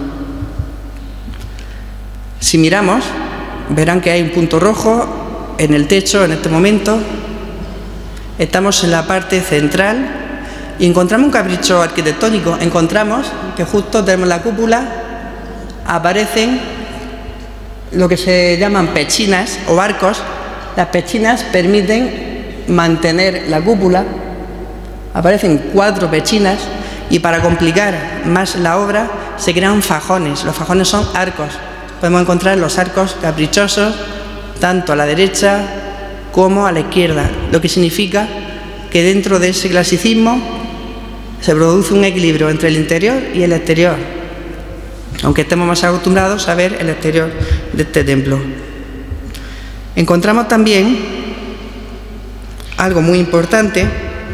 Si miramos, verán que hay un punto rojo en el techo en este momento. Estamos en la parte central y encontramos un capricho arquitectónico. Encontramos que justo tenemos la cúpula, aparecen lo que se llaman pechinas o arcos. Las pechinas permiten mantener la cúpula, aparecen 4 pechinas, y para complicar más la obra se crean fajones. Los fajones son arcos. Podemos encontrar los arcos caprichosos tanto a la derecha como a la izquierda, lo que significa que dentro de ese clasicismo se produce un equilibrio entre el interior y el exterior, aunque estemos más acostumbrados a ver el exterior de este templo. Encontramos también algo muy importante.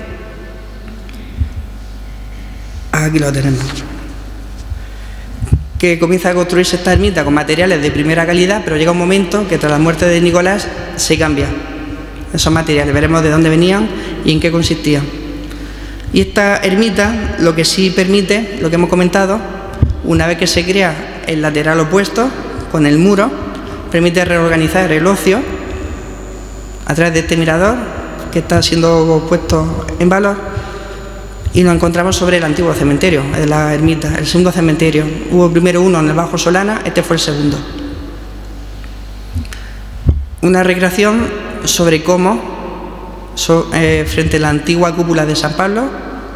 Aquí lo tenemos, que comienza a construirse esta ermita con materiales de primera calidad, pero llega un momento que tras la muerte de Nicolás se cambia esos materiales. Veremos de dónde venían y en qué consistían. Y esta ermita lo que sí permite, lo que hemos comentado, una vez que se crea el lateral opuesto con el muro, permite reorganizar el ocio a través de este mirador que está siendo puesto en valor, y nos encontramos sobre el antiguo cementerio de la ermita, el segundo cementerio. Hubo primero uno en el Bajo Solana, este fue el segundo. Una recreación sobre cómo, frente a la antigua cúpula de San Pablo,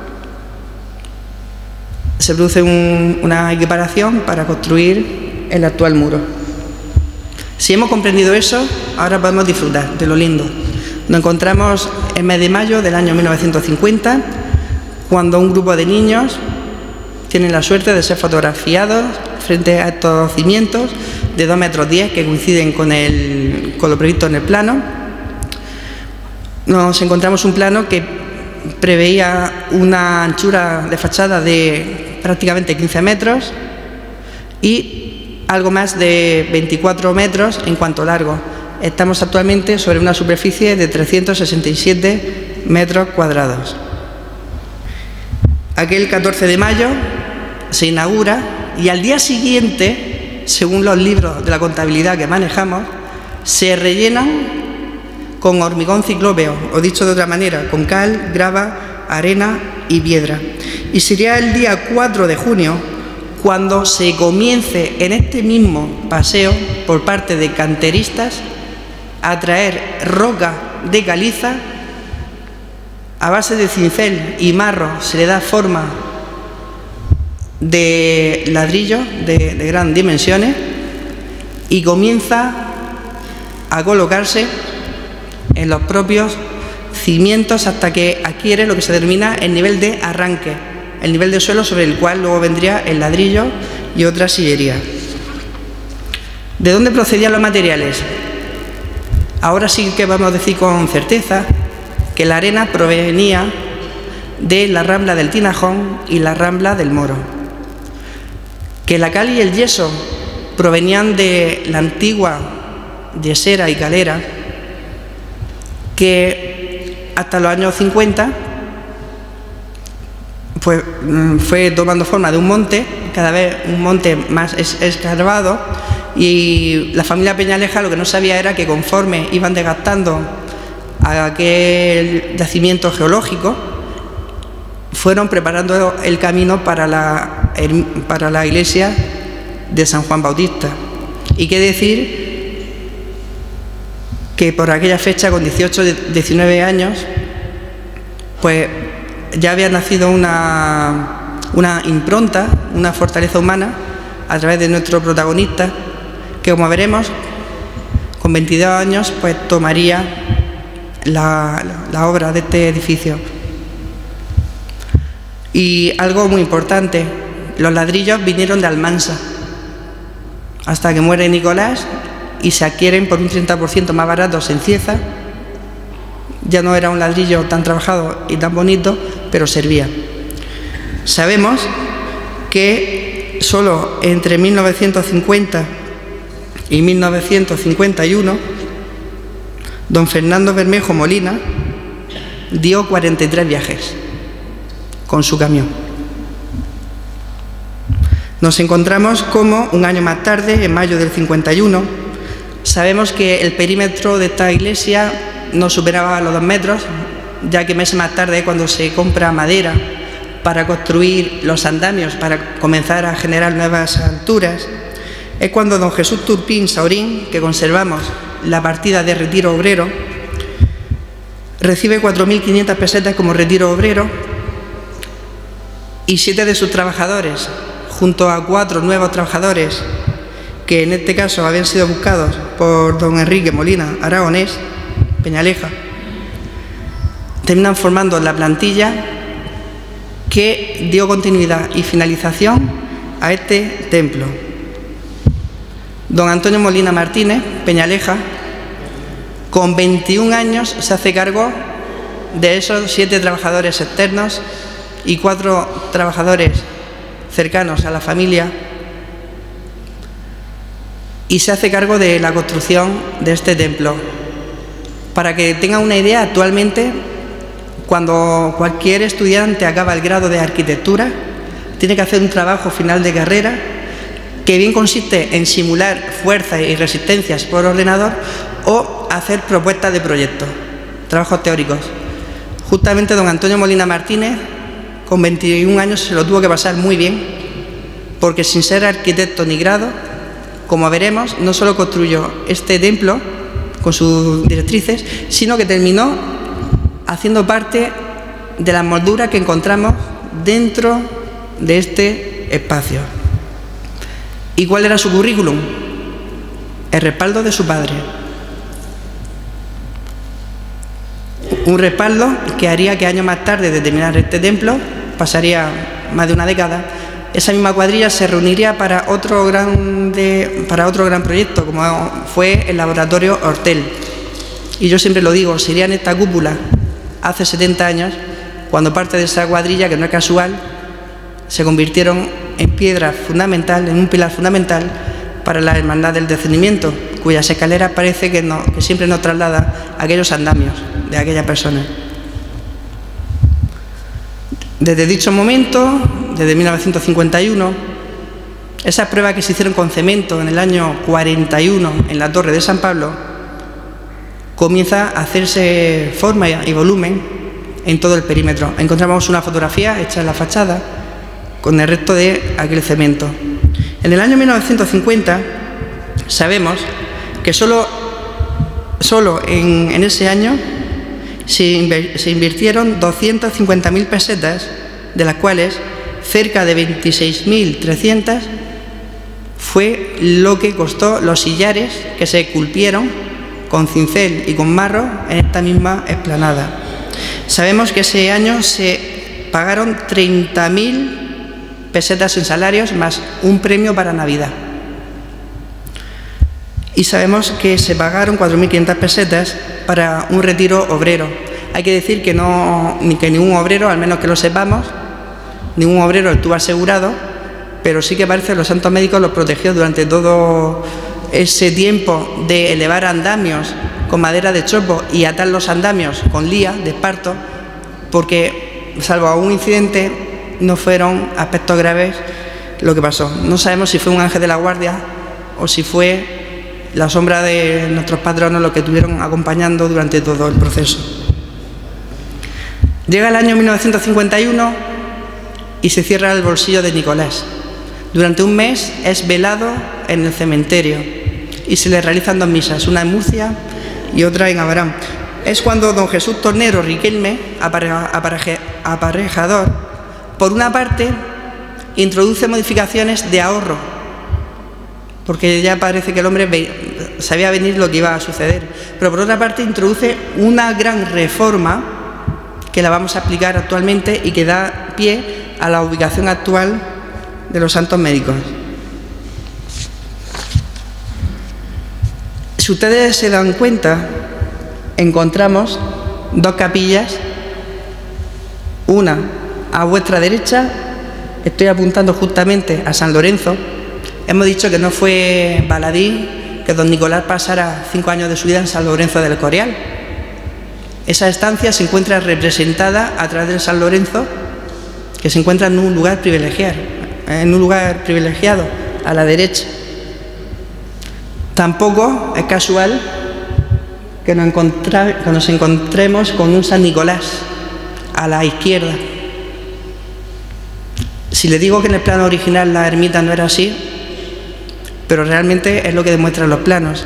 se produce una equiparación para construir el actual muro. Si hemos comprendido eso, ahora podemos disfrutar de lo lindo. Nos encontramos en mes de mayo del año 1950, cuando un grupo de niños tienen la suerte de ser fotografiados frente a estos cimientos de 2,10 metros que coinciden con lo previsto en el plano. Nos encontramos un plano que preveía una anchura de fachada de prácticamente 15 metros y algo más de 24 metros en cuanto a largo. Estamos actualmente sobre una superficie de 367 metros cuadrados. Aquel 14 de mayo se inaugura y al día siguiente, según los libros de la contabilidad que manejamos, se rellenan con hormigón ciclópeo, o dicho de otra manera, con cal, grava, arena y piedra. Y sería el día 4 de junio cuando se comience en este mismo paseo por parte de canteristas a traer roca de caliza. A base de cincel y marro se le da forma de ladrillo de gran dimensiones y comienza a colocarse en los propios cimientos hasta que adquiere lo que se denomina el nivel de arranque, el nivel de suelo sobre el cual luego vendría el ladrillo y otra sillería. ¿De dónde procedían los materiales? Ahora sí que vamos a decir con certeza que la arena provenía de la Rambla del Tinajón y la Rambla del Moro, que la cal y el yeso provenían de la antigua yesera y calera, que hasta los años 50 pues, fue tomando forma de un monte, cada vez un monte más escarbado, y la familia Peñaleja lo que no sabía era que conforme iban desgastando aquel yacimiento geológico, fueron preparando el camino para la iglesia de San Juan Bautista. Y qué decir que por aquella fecha, con 18, 19 años, pues ya había nacido una impronta, una fortaleza humana a través de nuestro protagonista, que como veremos, con 22 años, pues tomaría la obra de este edificio. Y algo muy importante, los ladrillos vinieron de Almansa, hasta que muere Nicolás y se adquieren por un 30% más baratos en Cieza. Ya no era un ladrillo tan trabajado y tan bonito, pero servía. Sabemos que solo entre 1950 y 1951, don Fernando Bermejo Molina dio 43 viajes con su camión. Nos encontramos como un año más tarde, en mayo del 51, sabemos que el perímetro de esta iglesia no superaba los 2 metros, ya que meses más tarde, cuando se compra madera para construir los andamios, para comenzar a generar nuevas alturas, es cuando don Jesús Turpín Saurín, que conservamos la partida de retiro obrero, recibe 4.500 pesetas como retiro obrero, y 7 de sus trabajadores, junto a 4 nuevos trabajadores, que en este caso habían sido buscados por don Enrique Molina Aragonés, Peñaleja, terminan formando la plantilla que dio continuidad y finalización a este templo. Don Antonio Molina Martínez, Peñaleja, con 21 años se hace cargo de esos 7 trabajadores externos y 4 trabajadores cercanos a la familia, y se hace cargo de la construcción de este templo. Para que tengan una idea, actualmente, cuando cualquier estudiante acaba el grado de arquitectura, tiene que hacer un trabajo final de carrera que bien consiste en simular fuerzas y resistencias por ordenador o hacer propuestas de proyectos, trabajos teóricos. Justamente don Antonio Molina Martínez, con 21 años, se lo tuvo que pasar muy bien, porque sin ser arquitecto ni grado, como veremos, no solo construyó este templo con sus directrices, sino que terminó haciendo parte de las molduras que encontramos dentro de este espacio. ¿Y cuál era su currículum? El respaldo de su padre. Un respaldo que haría que años más tarde de terminar este templo, pasaría más de una década, esa misma cuadrilla se reuniría para otro gran proyecto, como fue el laboratorio Hortel. Y yo siempre lo digo, sería en esta cúpula, hace 70 años, cuando parte de esa cuadrilla, que no es casual, se convirtieron en piedra fundamental, en un pilar fundamental para la Hermandad del Descendimiento, cuyas escaleras parece que siempre nos traslada a aquellos andamios de aquellas personas. Desde dicho momento, desde 1951, esas pruebas que se hicieron con cemento en el año 41 en la Torre de San Pablo, comienza a hacerse forma y volumen en todo el perímetro. Encontramos una fotografía hecha en la fachada con el resto de aquel cemento. En el año 1950 sabemos que solo en ese año se invirtieron 250.000 pesetas, de las cuales cerca de 26.300 fue lo que costó los sillares que se esculpieron con cincel y con marro en esta misma explanada. Sabemos que ese año se pagaron 30.000 pesetas en salarios más un premio para Navidad. y sabemos que se pagaron 4.500 pesetas para un retiro obrero. Hay que decir que ningún obrero, al menos que lo sepamos, ningún obrero estuvo asegurado, pero sí que parece que los santos médicos los protegió durante todo ese tiempo de elevar andamios con madera de chopo y atar los andamios con lía de esparto, porque salvo a un incidente no fueron aspectos graves lo que pasó. No sabemos si fue un ángel de la guardia o si fue la sombra de nuestros patronos los que estuvieron acompañando durante todo el proceso. Llega el año 1951 y se cierra el bolsillo de Nicolás. Durante un mes es velado en el cementerio y se le realizan 2 misas, una en Murcia y otra en Abarán. Es cuando don Jesús Tornero Riquelme, aparejador, por una parte introduce modificaciones de ahorro, porque ya parece que el hombre sabía venir lo que iba a suceder, pero por otra parte introduce una gran reforma que la vamos a aplicar actualmente y que da pie a la ubicación actual de los santos médicos. Si ustedes se dan cuenta, encontramos 2 capillas, una a vuestra derecha, estoy apuntando justamente a San Lorenzo. Hemos dicho que no fue baladí que don Nicolás pasara 5 años de su vida en San Lorenzo del Escorial. Esa estancia se encuentra representada a través del San Lorenzo, que se encuentra en un lugar privilegiado, a la derecha. Tampoco es casual que nos encontremos con un San Nicolás a la izquierda. Si le digo que en el plano original la ermita no era así, pero realmente es lo que demuestran los planos.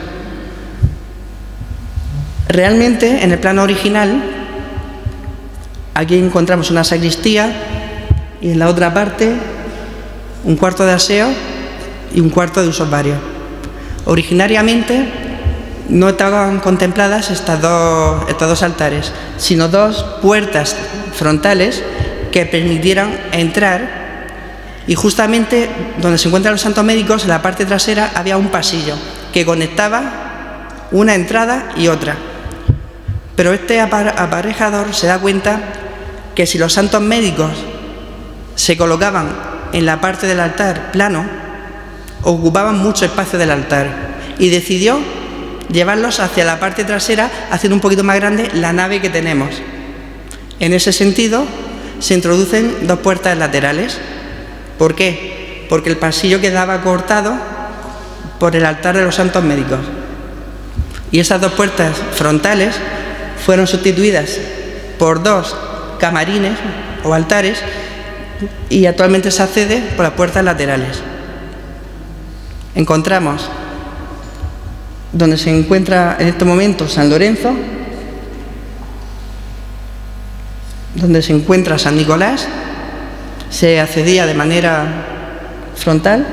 Realmente en el plano original aquí encontramos una sacristía y en la otra parte un cuarto de aseo y un cuarto de usos varios. Originariamente no estaban contempladas estos dos altares, sino 2 puertas frontales que permitieran entrar, y justamente donde se encuentran los santos médicos, en la parte trasera había un pasillo que conectaba una entrada y otra. Pero este aparejador se da cuenta que si los santos médicos se colocaban en la parte del altar plano, ocupaban mucho espacio del altar, y decidió llevarlos hacia la parte trasera, haciendo un poquito más grande la nave que tenemos. En ese sentido se introducen 2 puertas laterales. ¿Por qué? Porque el pasillo quedaba cortado por el altar de los santos médicos, y esas 2 puertas frontales fueron sustituidas por 2 camarines o altares, y actualmente se accede por las puertas laterales. Encontramos donde se encuentra en este momento San Lorenzo, donde se encuentra San Nicolás. Se accedía de manera frontal.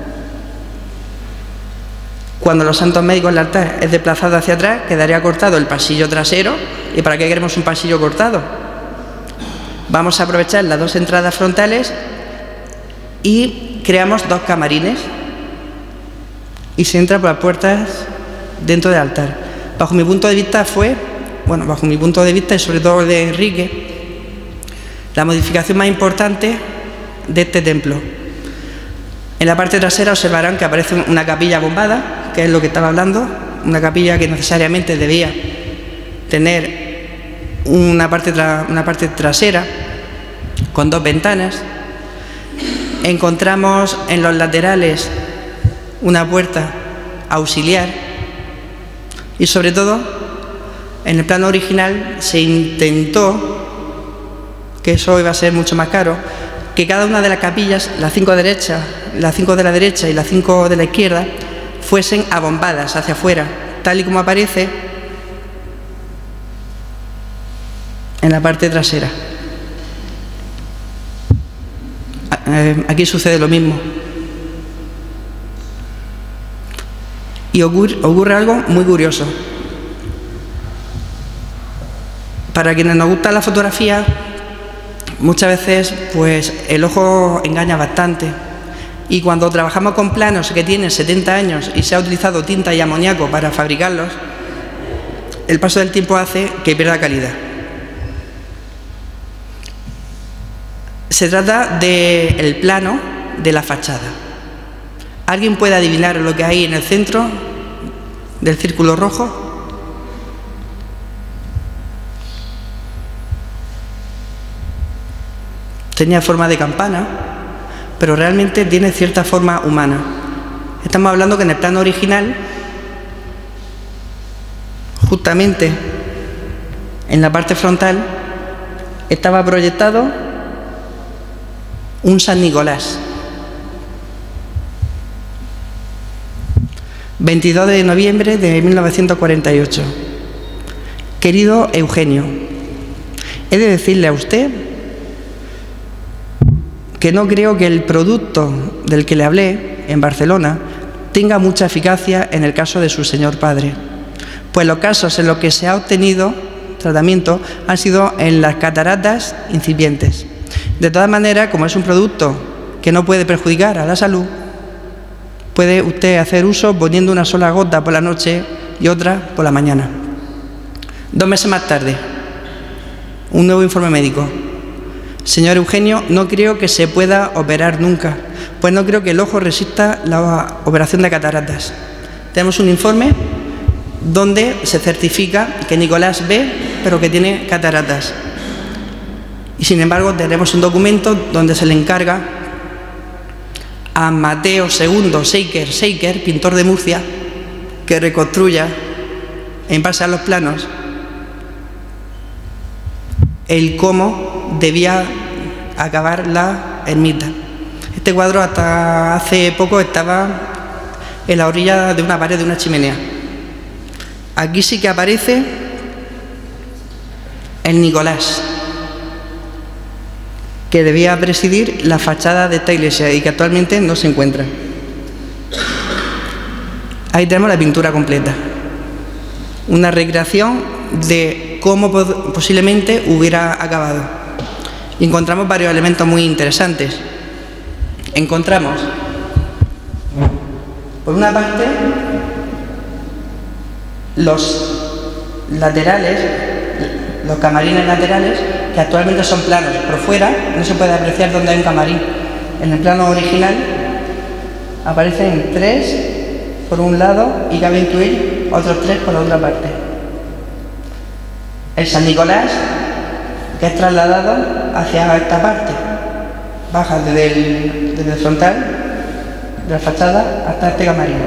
Cuando los santos médicos, el altar es desplazado hacia atrás, quedaría cortado el pasillo trasero. ¿Y para qué queremos un pasillo cortado? Vamos a aprovechar las 2 entradas frontales y creamos 2 camarines, y se entra por las puertas dentro del altar. Bajo mi punto de vista bajo mi punto de vista y sobre todo el de Enrique, la modificación más importante de este templo. En la parte trasera observarán que aparece una capilla bombada, que es lo que estaba hablando, una capilla que necesariamente debía tener una parte trasera con 2 ventanas. Encontramos en los laterales una puerta auxiliar, y sobre todo en el plano original se intentó, que eso iba a ser mucho más caro, que cada una de las capillas, las 5 de la derecha y las 5 de la izquierda, fuesen abombadas hacia afuera, tal y como aparece en la parte trasera. Aquí sucede lo mismo. Y ocurre algo muy curioso. Para quienes nos gusta la fotografía, muchas veces pues el ojo engaña bastante. Y cuando trabajamos con planos que tienen 70 años y se ha utilizado tinta y amoníaco para fabricarlos, el paso del tiempo hace que pierda calidad. Se trata del plano de la fachada. ¿Alguien puede adivinar lo que hay en el centro del círculo rojo? Tenía forma de campana, pero realmente tiene cierta forma humana. Estamos hablando que en el plano original, justamente en la parte frontal, estaba proyectado un San Nicolás. 22 de noviembre de 1948. Querido Eugenio, he de decirle a usted que no creo que el producto del que le hablé en Barcelona tenga mucha eficacia en el caso de su señor padre, pues los casos en los que se ha obtenido tratamiento han sido en las cataratas incipientes. De todas maneras, como es un producto que no puede perjudicar a la salud, puede usted hacer uso poniendo una sola gota por la noche y otra por la mañana. 2 meses más tarde, un nuevo informe médico. Señor Eugenio, no creo que se pueda operar nunca, pues no creo que el ojo resista la operación de cataratas. Tenemos un informe donde se certifica que Nicolás ve, pero que tiene cataratas. Y sin embargo tenemos un documento donde se le encarga a Mateo II Seiker, pintor de Murcia, que reconstruya, en base a los planos, el cómo debía acabar la ermita. Este cuadro hasta hace poco estaba en la orilla de una pared de una chimenea. Aquí sí que aparece el Nicolás, que debía presidir la fachada de esta iglesia y que actualmente no se encuentra. Ahí tenemos la pintura completa, una recreación de cómo posiblemente hubiera acabado. Y encontramos varios elementos muy interesantes. Encontramos, por una parte, los laterales, los camarines laterales, que actualmente son planos. Por fuera no se puede apreciar dónde hay un camarín. En el plano original aparecen 3 por un lado y cabe intuir otros 3 por la otra parte. El San Nicolás, que es trasladado hacia esta parte, baja desde el frontal de la fachada hasta este camarín.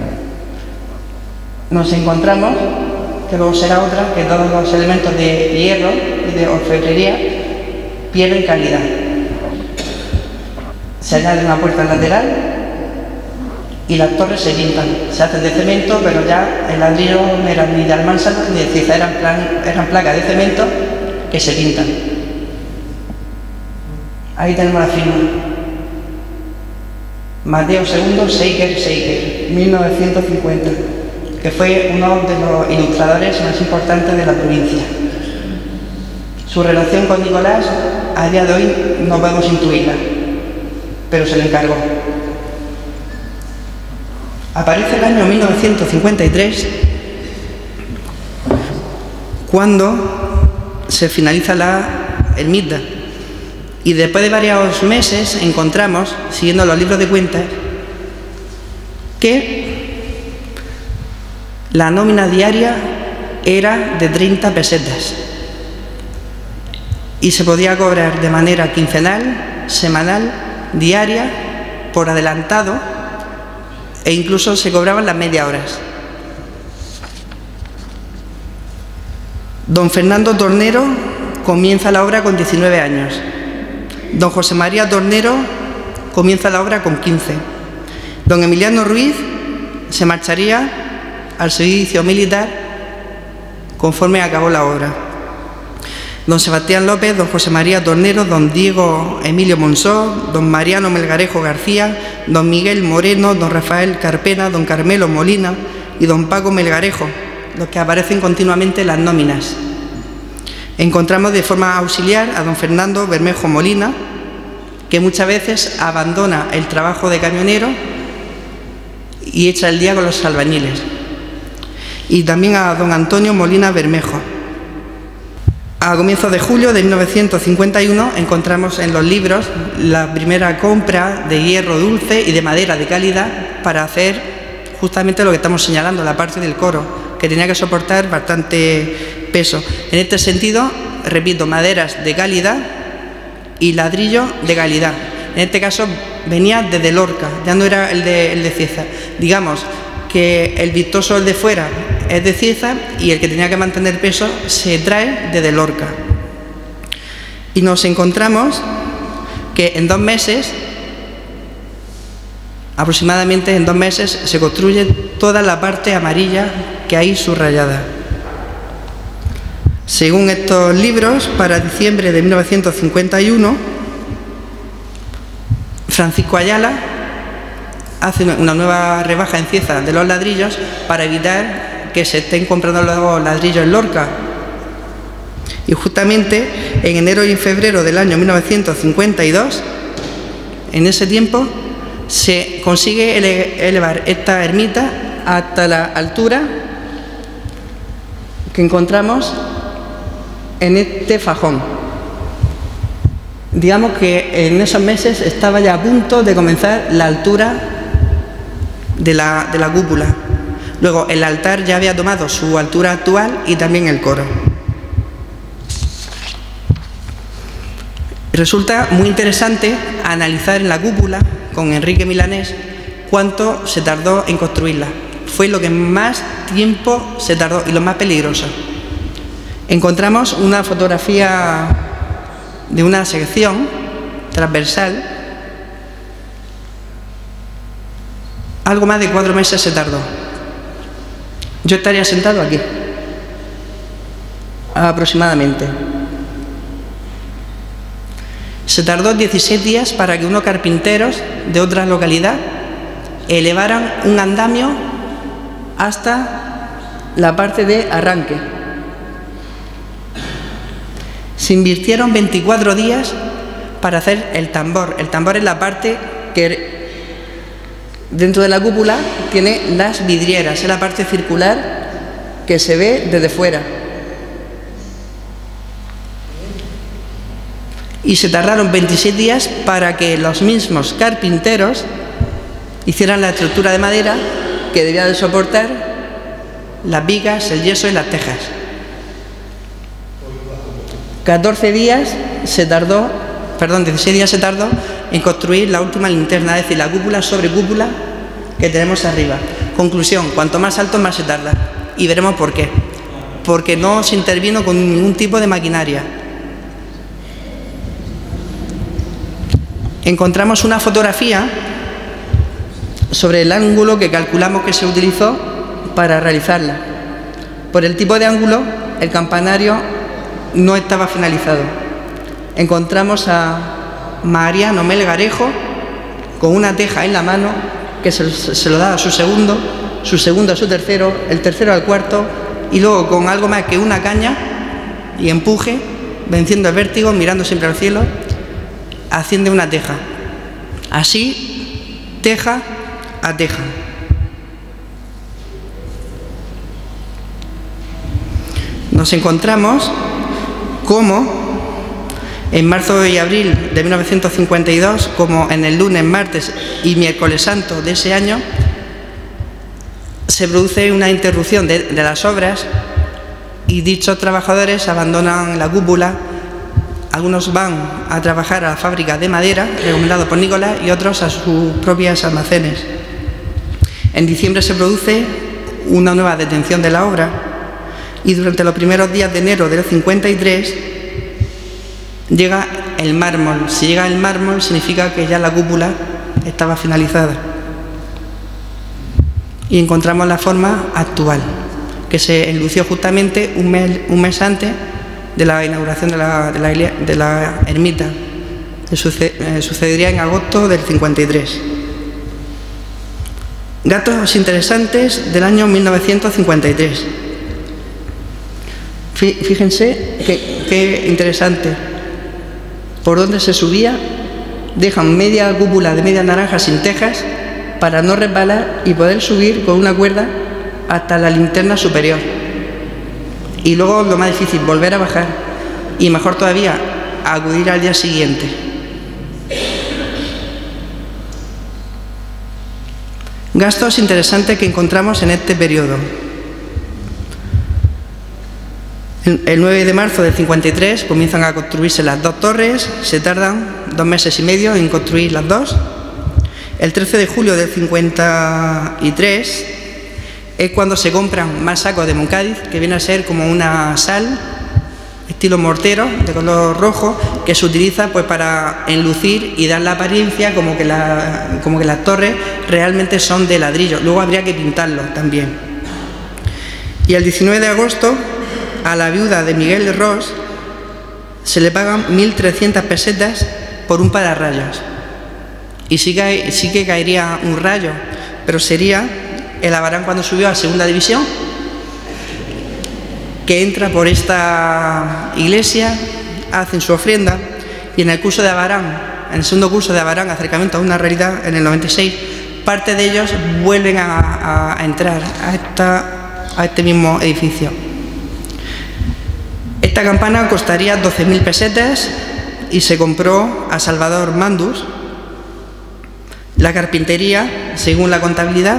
Nos encontramos, que luego será otra, que todos los elementos de hierro y de orfebrería pierden calidad. Se añade una puerta lateral y las torres se pintan. Se hacen de cemento, pero ya el ladrillo no era ni de almánsara ni de ciza, eran placas de cemento que se pintan. Ahí tenemos la firma. Mateo II Seiker, 1950. Que fue uno de los ilustradores más importantes de la provincia. Su relación con Nicolás, a día de hoy, no podemos intuirla, pero se le encargó. Aparece el año 1953, cuando se finaliza la ermita, y después de varios meses encontramos, siguiendo los libros de cuentas, que la nómina diaria era de 30 pesetas y se podía cobrar de manera quincenal, semanal, diaria, por adelantado, e incluso se cobraban las media horas. Don Fernando Tornero comienza la obra con 19 años. Don José María Tornero comienza la obra con 15. Don Emiliano Ruiz se marcharía al servicio militar conforme acabó la obra. Don Sebastián López, don José María Tornero, don Diego Emilio Monsó, don Mariano Melgarejo García, don Miguel Moreno, don Rafael Carpena, don Carmelo Molina y don Paco Melgarejo, los que aparecen continuamente en las nóminas. Encontramos de forma auxiliar a don Fernando Bermejo Molina que muchas veces abandona el trabajo de camionero y echa el día con los albañiles. Y también a don Antonio Molina Bermejo. A comienzos de julio de 1951 encontramos en los libros la primera compra de hierro dulce y de madera de calidad para hacer justamente lo que estamos señalando, la parte del coro, que tenía que soportar bastante peso. En este sentido, repito, maderas de calidad y ladrillo de calidad. En este caso venía desde Lorca, ya no era el de Cieza. Digamos que el vistoso, el de fuera, es de Cieza y el que tenía que mantener peso se trae desde Lorca. Y nos encontramos que en 2 meses, aproximadamente en 2 meses, se construye toda la parte amarilla que hay subrayada. Según estos libros, para diciembre de 1951, Francisco Ayala hace una nueva rebaja en Cieza de los ladrillos para evitar que se estén comprando los ladrillos en Lorca. Y justamente en enero y en febrero del año 1952, en ese tiempo, se consigue elevar esta ermita hasta la altura que encontramos en este fajón. Digamos que en esos meses estaba ya a punto de comenzar la altura de la cúpula. Luego el altar ya había tomado su altura actual y también el coro. Resulta muy interesante analizar en la cúpula con Enrique Milanés cuánto se tardó en construirla. Fue lo que más tiempo se tardó y lo más peligroso. Encontramos una fotografía de una sección transversal. Algo más de 4 meses se tardó. Yo estaría sentado aquí, aproximadamente. Se tardó 16 días para que unos carpinteros de otra localidad elevaran un andamio hasta la parte de arranque. Se invirtieron 24 días para hacer el tambor. El tambor es la parte que dentro de la cúpula tiene las vidrieras, es la parte circular que se ve desde fuera. Y se tardaron 26 días para que los mismos carpinteros hicieran la estructura de madera que debía de soportar las vigas, el yeso y las tejas. 16 días se tardó en construir la última linterna, es decir, la cúpula sobre cúpula que tenemos arriba. Conclusión, cuanto más alto más se tarda. Y veremos por qué. Porque no se intervino con ningún tipo de maquinaria. Encontramos una fotografía sobre el ángulo que calculamos que se utilizó para realizarla. Por el tipo de ángulo, el campanario no estaba finalizado. Encontramos a Mariano Melgarejo con una teja en la mano que se lo da a su segundo a su tercero, el tercero al cuarto, y luego con algo más que una caña y empuje, venciendo el vértigo, mirando siempre al cielo, haciendo una teja. Así, teja a teja. Nos encontramos como en marzo y abril de 1952, como en el lunes, martes y miércoles santo de ese año, se produce una interrupción de las obras y dichos trabajadores abandonan la cúpula. Algunos van a trabajar a la fábrica de madera, recomendado por Nicolás, y otros a sus propios almacenes. En diciembre se produce una nueva detención de la obra y durante los primeros días de enero del 53 llega el mármol. Si llega el mármol significa que ya la cúpula estaba finalizada. Y encontramos la forma actual, que se enlució justamente un mes antes de la inauguración de la ermita, que sucedería en agosto del 53. Datos interesantes del año 1953. Fíjense qué interesante. Por dónde se subía dejan media cúpula de media naranja sin tejas para no resbalar y poder subir con una cuerda hasta la linterna superior. Y luego, lo más difícil, volver a bajar. Y mejor todavía, acudir al día siguiente. Gastos interesantes que encontramos en este periodo. El 9 de marzo del 53 comienzan a construirse las dos torres, se tardan 2 meses y medio en construir las dos. El 13 de julio del 53 es cuando se compran más sacos de Moncádiz, que viene a ser como una sal, estilo mortero, de color rojo, que se utiliza pues para enlucir y dar la apariencia como que las torres realmente son de ladrillo. Luego habría que pintarlo también. Y el 19 de agosto, a la viuda de Miguel de Ros se le pagan 1.300 pesetas por un pararrayos. Y sí que caería un rayo, pero sería el Abarán cuando subió a segunda división, que entra por esta iglesia, hacen su ofrenda, y en el curso de Abarán, en el segundo curso de Abarán, acercamiento a una realidad, en el 96, parte de ellos vuelven a entrar a este mismo edificio. Esta campana costaría 12.000 pesetas y se compró a Salvador Mandus. La carpintería, según la contabilidad,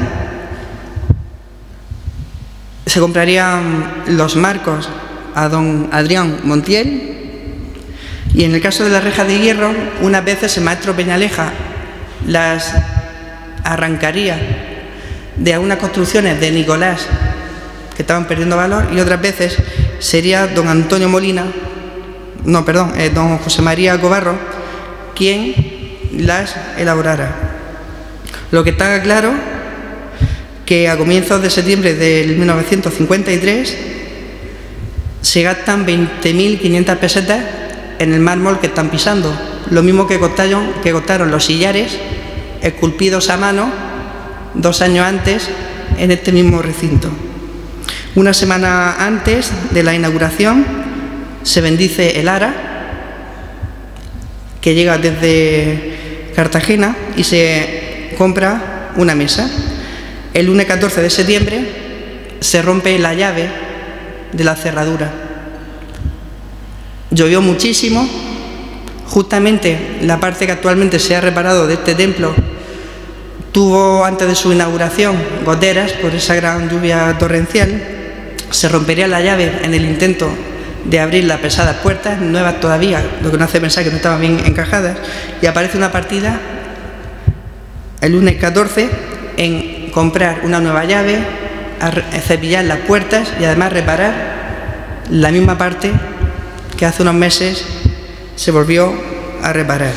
se comprarían los marcos a don Adrián Montiel, y en el caso de las rejas de hierro, unas veces el maestro Peñaleja las arrancaría de algunas construcciones de Nicolás que estaban perdiendo valor, y otras veces sería don Antonio Molina, don José María Cobarro quien las elaborara. Lo que está claro que a comienzos de septiembre del 1953 se gastan 20.500 pesetas en el mármol que están pisando, lo mismo que costaron los sillares esculpidos a mano 2 años antes en este mismo recinto. Una semana antes de la inauguración se bendice el ara, que llega desde Cartagena, y se compra una mesa. El lunes 14 de septiembre se rompe la llave de la cerradura. Llovió muchísimo. Justamente la parte que actualmente se ha reparado de este templo tuvo, antes de su inauguración, goteras por esa gran lluvia torrencial. Se rompería la llave en el intento de abrir las pesadas puertas, nuevas todavía, lo que nos hace pensar que no estaban bien encajadas, y aparece una partida el lunes 14 en comprar una nueva llave, cepillar las puertas y además reparar la misma parte que hace unos meses se volvió a reparar.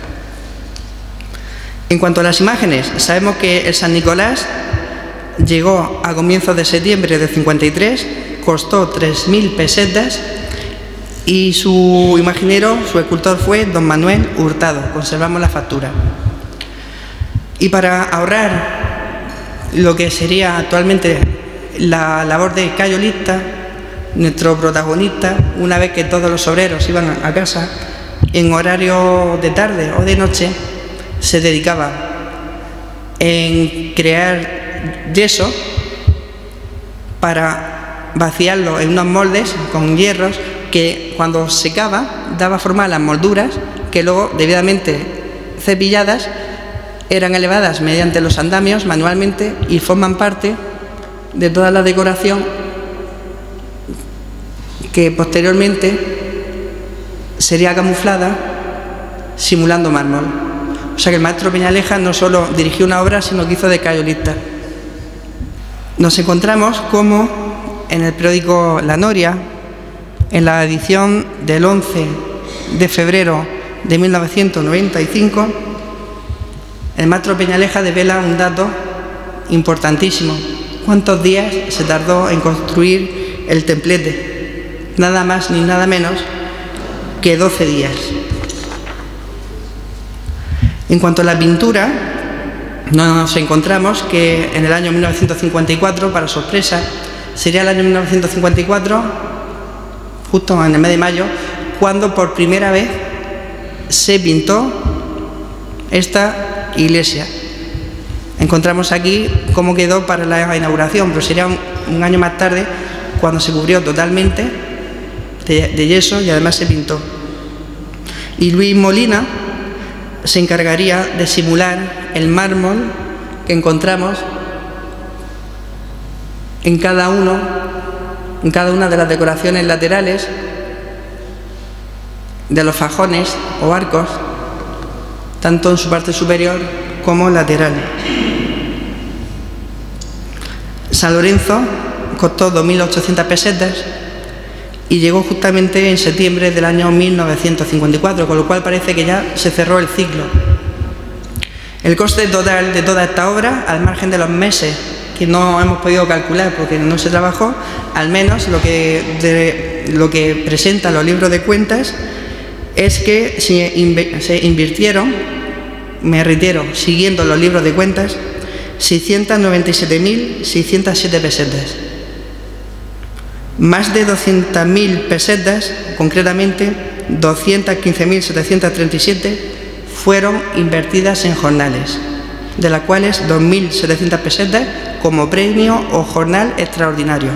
En cuanto a las imágenes, sabemos que el San Nicolás llegó a comienzos de septiembre del 53, costó 3.000 pesetas y su imaginero, su escultor fue don Manuel Hurtado. Conservamos la factura. Y para ahorrar lo que sería actualmente la labor de Cayo Lista, nuestro protagonista, una vez que todos los obreros iban a casa, en horario de tarde o de noche, se dedicaba en crear yeso para vaciarlo en unos moldes con hierros que, cuando secaba, daba forma a las molduras que luego, debidamente cepilladas, eran elevadas mediante los andamios manualmente y forman parte de toda la decoración que posteriormente sería camuflada simulando mármol. O sea que el maestro Peñaleja no solo dirigió una obra, sino que hizo de Cayo Lista. Nos encontramos como en el periódico La Noria, en la edición del 11 de febrero de 1995, el maestro Peñaleja devela un dato importantísimo. ¿Cuántos días se tardó en construir el templete? Nada más ni nada menos que 12 días. En cuanto a la pintura, nos encontramos que en el año 1954, para sorpresa, sería el año 1954, justo en el mes de mayo, cuando por primera vez se pintó esta iglesia. Encontramos aquí cómo quedó para la inauguración, pero sería un año más tarde cuando se cubrió totalmente de yeso y además se pintó. Y Luis Molina se encargaría de simular el mármol que encontramos en cada una de las decoraciones laterales de los fajones o arcos, tanto en su parte superior como lateral. San Lorenzo costó 2.800 pesetas y llegó justamente en septiembre del año 1954, con lo cual parece que ya se cerró el ciclo. El coste total de toda esta obra, al margen de los meses que no hemos podido calcular porque no se trabajó, al menos lo que presentan los libros de cuentas es que se invirtieron, me reitero, siguiendo los libros de cuentas, 697.607 pesetas. Más de 200.000 pesetas, concretamente 215.737, fueron invertidas en jornales, de las cuales 2.700 pesetas como premio o jornal extraordinario.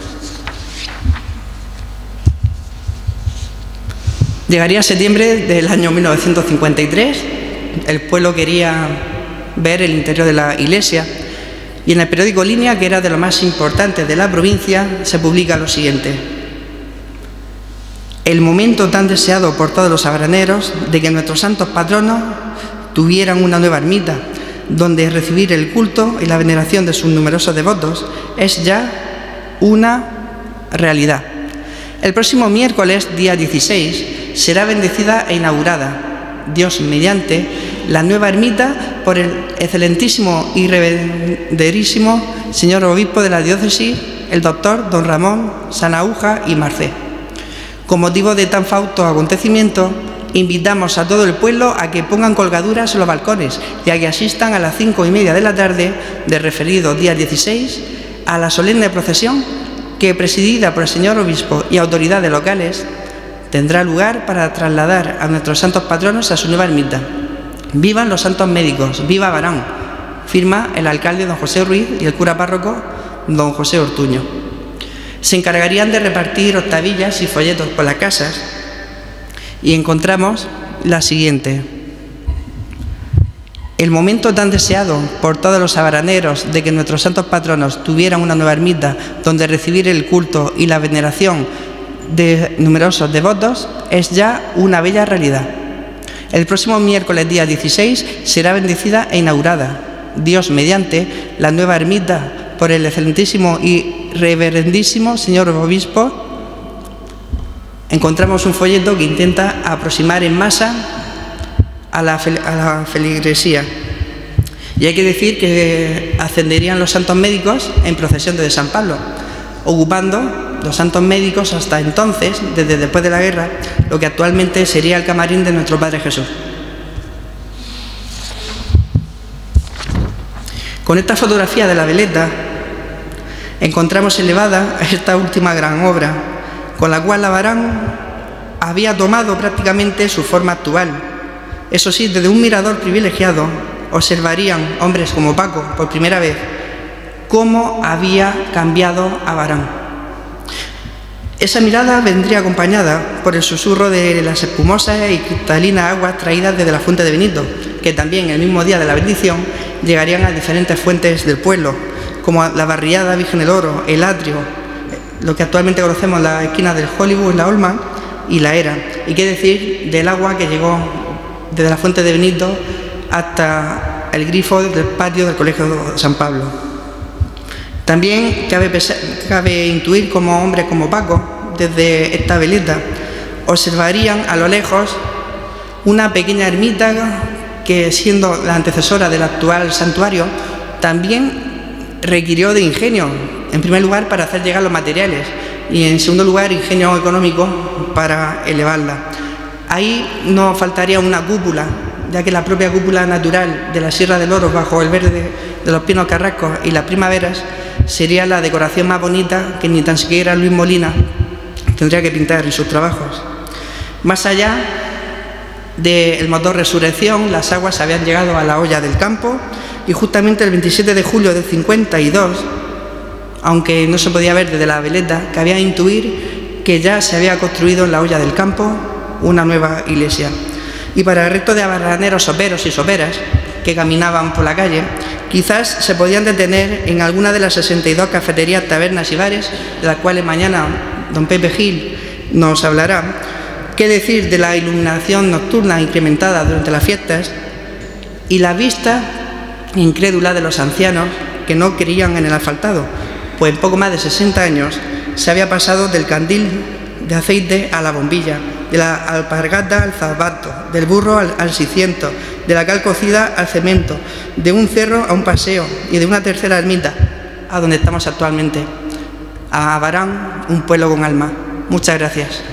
Llegaría septiembre del año 1953, el pueblo quería ver el interior de la iglesia y en el periódico Línea, que era de lo más importante de la provincia, se publica lo siguiente: el momento tan deseado por todos los abraneros de que nuestros santos patronos tuvieran una nueva ermita donde recibir el culto y la veneración de sus numerosos devotos es ya una realidad. El próximo miércoles, día 16, será bendecida e inaugurada, Dios mediante, la nueva ermita por el excelentísimo y reverenderísimo señor obispo de la diócesis, el doctor don Ramón Sanahúja y Marcé. Con motivo de tan fausto acontecimiento, invitamos a todo el pueblo a que pongan colgaduras en los balcones y a que asistan a las 5:30 de la tarde del referido día 16 a la solemne procesión que, presidida por el señor obispo y autoridades locales, tendrá lugar para trasladar a nuestros santos patronos a su nueva ermita. ¡Vivan los santos médicos! ¡Viva Barán! Firma el alcalde don José Ruiz y el cura párroco don José Ortuño. Se encargarían de repartir octavillas y folletos por las casas y encontramos la siguiente: el momento tan deseado por todos los abraneros de que nuestros santos patronos tuvieran una nueva ermita donde recibir el culto y la veneración de numerosos devotos es ya una bella realidad. El próximo miércoles día 16 será bendecida e inaugurada, Dios mediante, la nueva ermita por el excelentísimo y reverendísimo señor obispo. Encontramos un folleto que intenta aproximar en masa a la feligresía. Y hay que decir que ascenderían los santos médicos en procesión desde San Pablo, ocupando los santos médicos hasta entonces, desde después de la guerra, lo que actualmente sería el camarín de nuestro Padre Jesús. Con esta fotografía de la veleta encontramos elevada esta última gran obra, con la cual la Barán había tomado prácticamente su forma actual. Eso sí, desde un mirador privilegiado observarían hombres como Paco por primera vez cómo había cambiado a Barán. Esa mirada vendría acompañada por el susurro de las espumosas y cristalinas aguas traídas desde la fuente de Benito, que también el mismo día de la bendición llegarían a diferentes fuentes del pueblo, como la barriada Virgen del Oro, el atrio, lo que actualmente conocemos la esquina del Hollywood, la Olma y la Era. Y qué decir del agua que llegó desde la fuente de Benito hasta el grifo del patio del Colegio de San Pablo. También cabe intuir cómo hombres como Paco, desde esta veleta, observarían a lo lejos una pequeña ermita que, siendo la antecesora del actual santuario, también requirió de ingenio, en primer lugar para hacer llegar los materiales y en segundo lugar ingenio económico para elevarla. Ahí no faltaría una cúpula, ya que la propia cúpula natural de la Sierra del Oro, bajo el verde de los pinos carrascos y las primaveras, sería la decoración más bonita que ni tan siquiera Luis Molina tendría que pintar en sus trabajos. Más allá del motor Resurrección, las aguas habían llegado a la olla del campo y justamente el 27 de julio del 52, aunque no se podía ver desde la veleta, cabía intuir que ya se había construido en la olla del campo una nueva iglesia. Y para el resto de abarraneros, soperos y soperas que caminaban por la calle, quizás se podían detener en alguna de las 62 cafeterías, tabernas y bares, de las cuales mañana don Pepe Gil nos hablará. ¿Qué decir de la iluminación nocturna incrementada durante las fiestas y la vista incrédula de los ancianos que no creían en el asfaltado? Pues en poco más de 60 años se había pasado del candil de aceite a la bombilla, de la alpargata al zapato, del burro al 600, de la cal cocida al cemento, de un cerro a un paseo y de una tercera ermita a donde estamos actualmente, a Abarán, un pueblo con alma. Muchas gracias.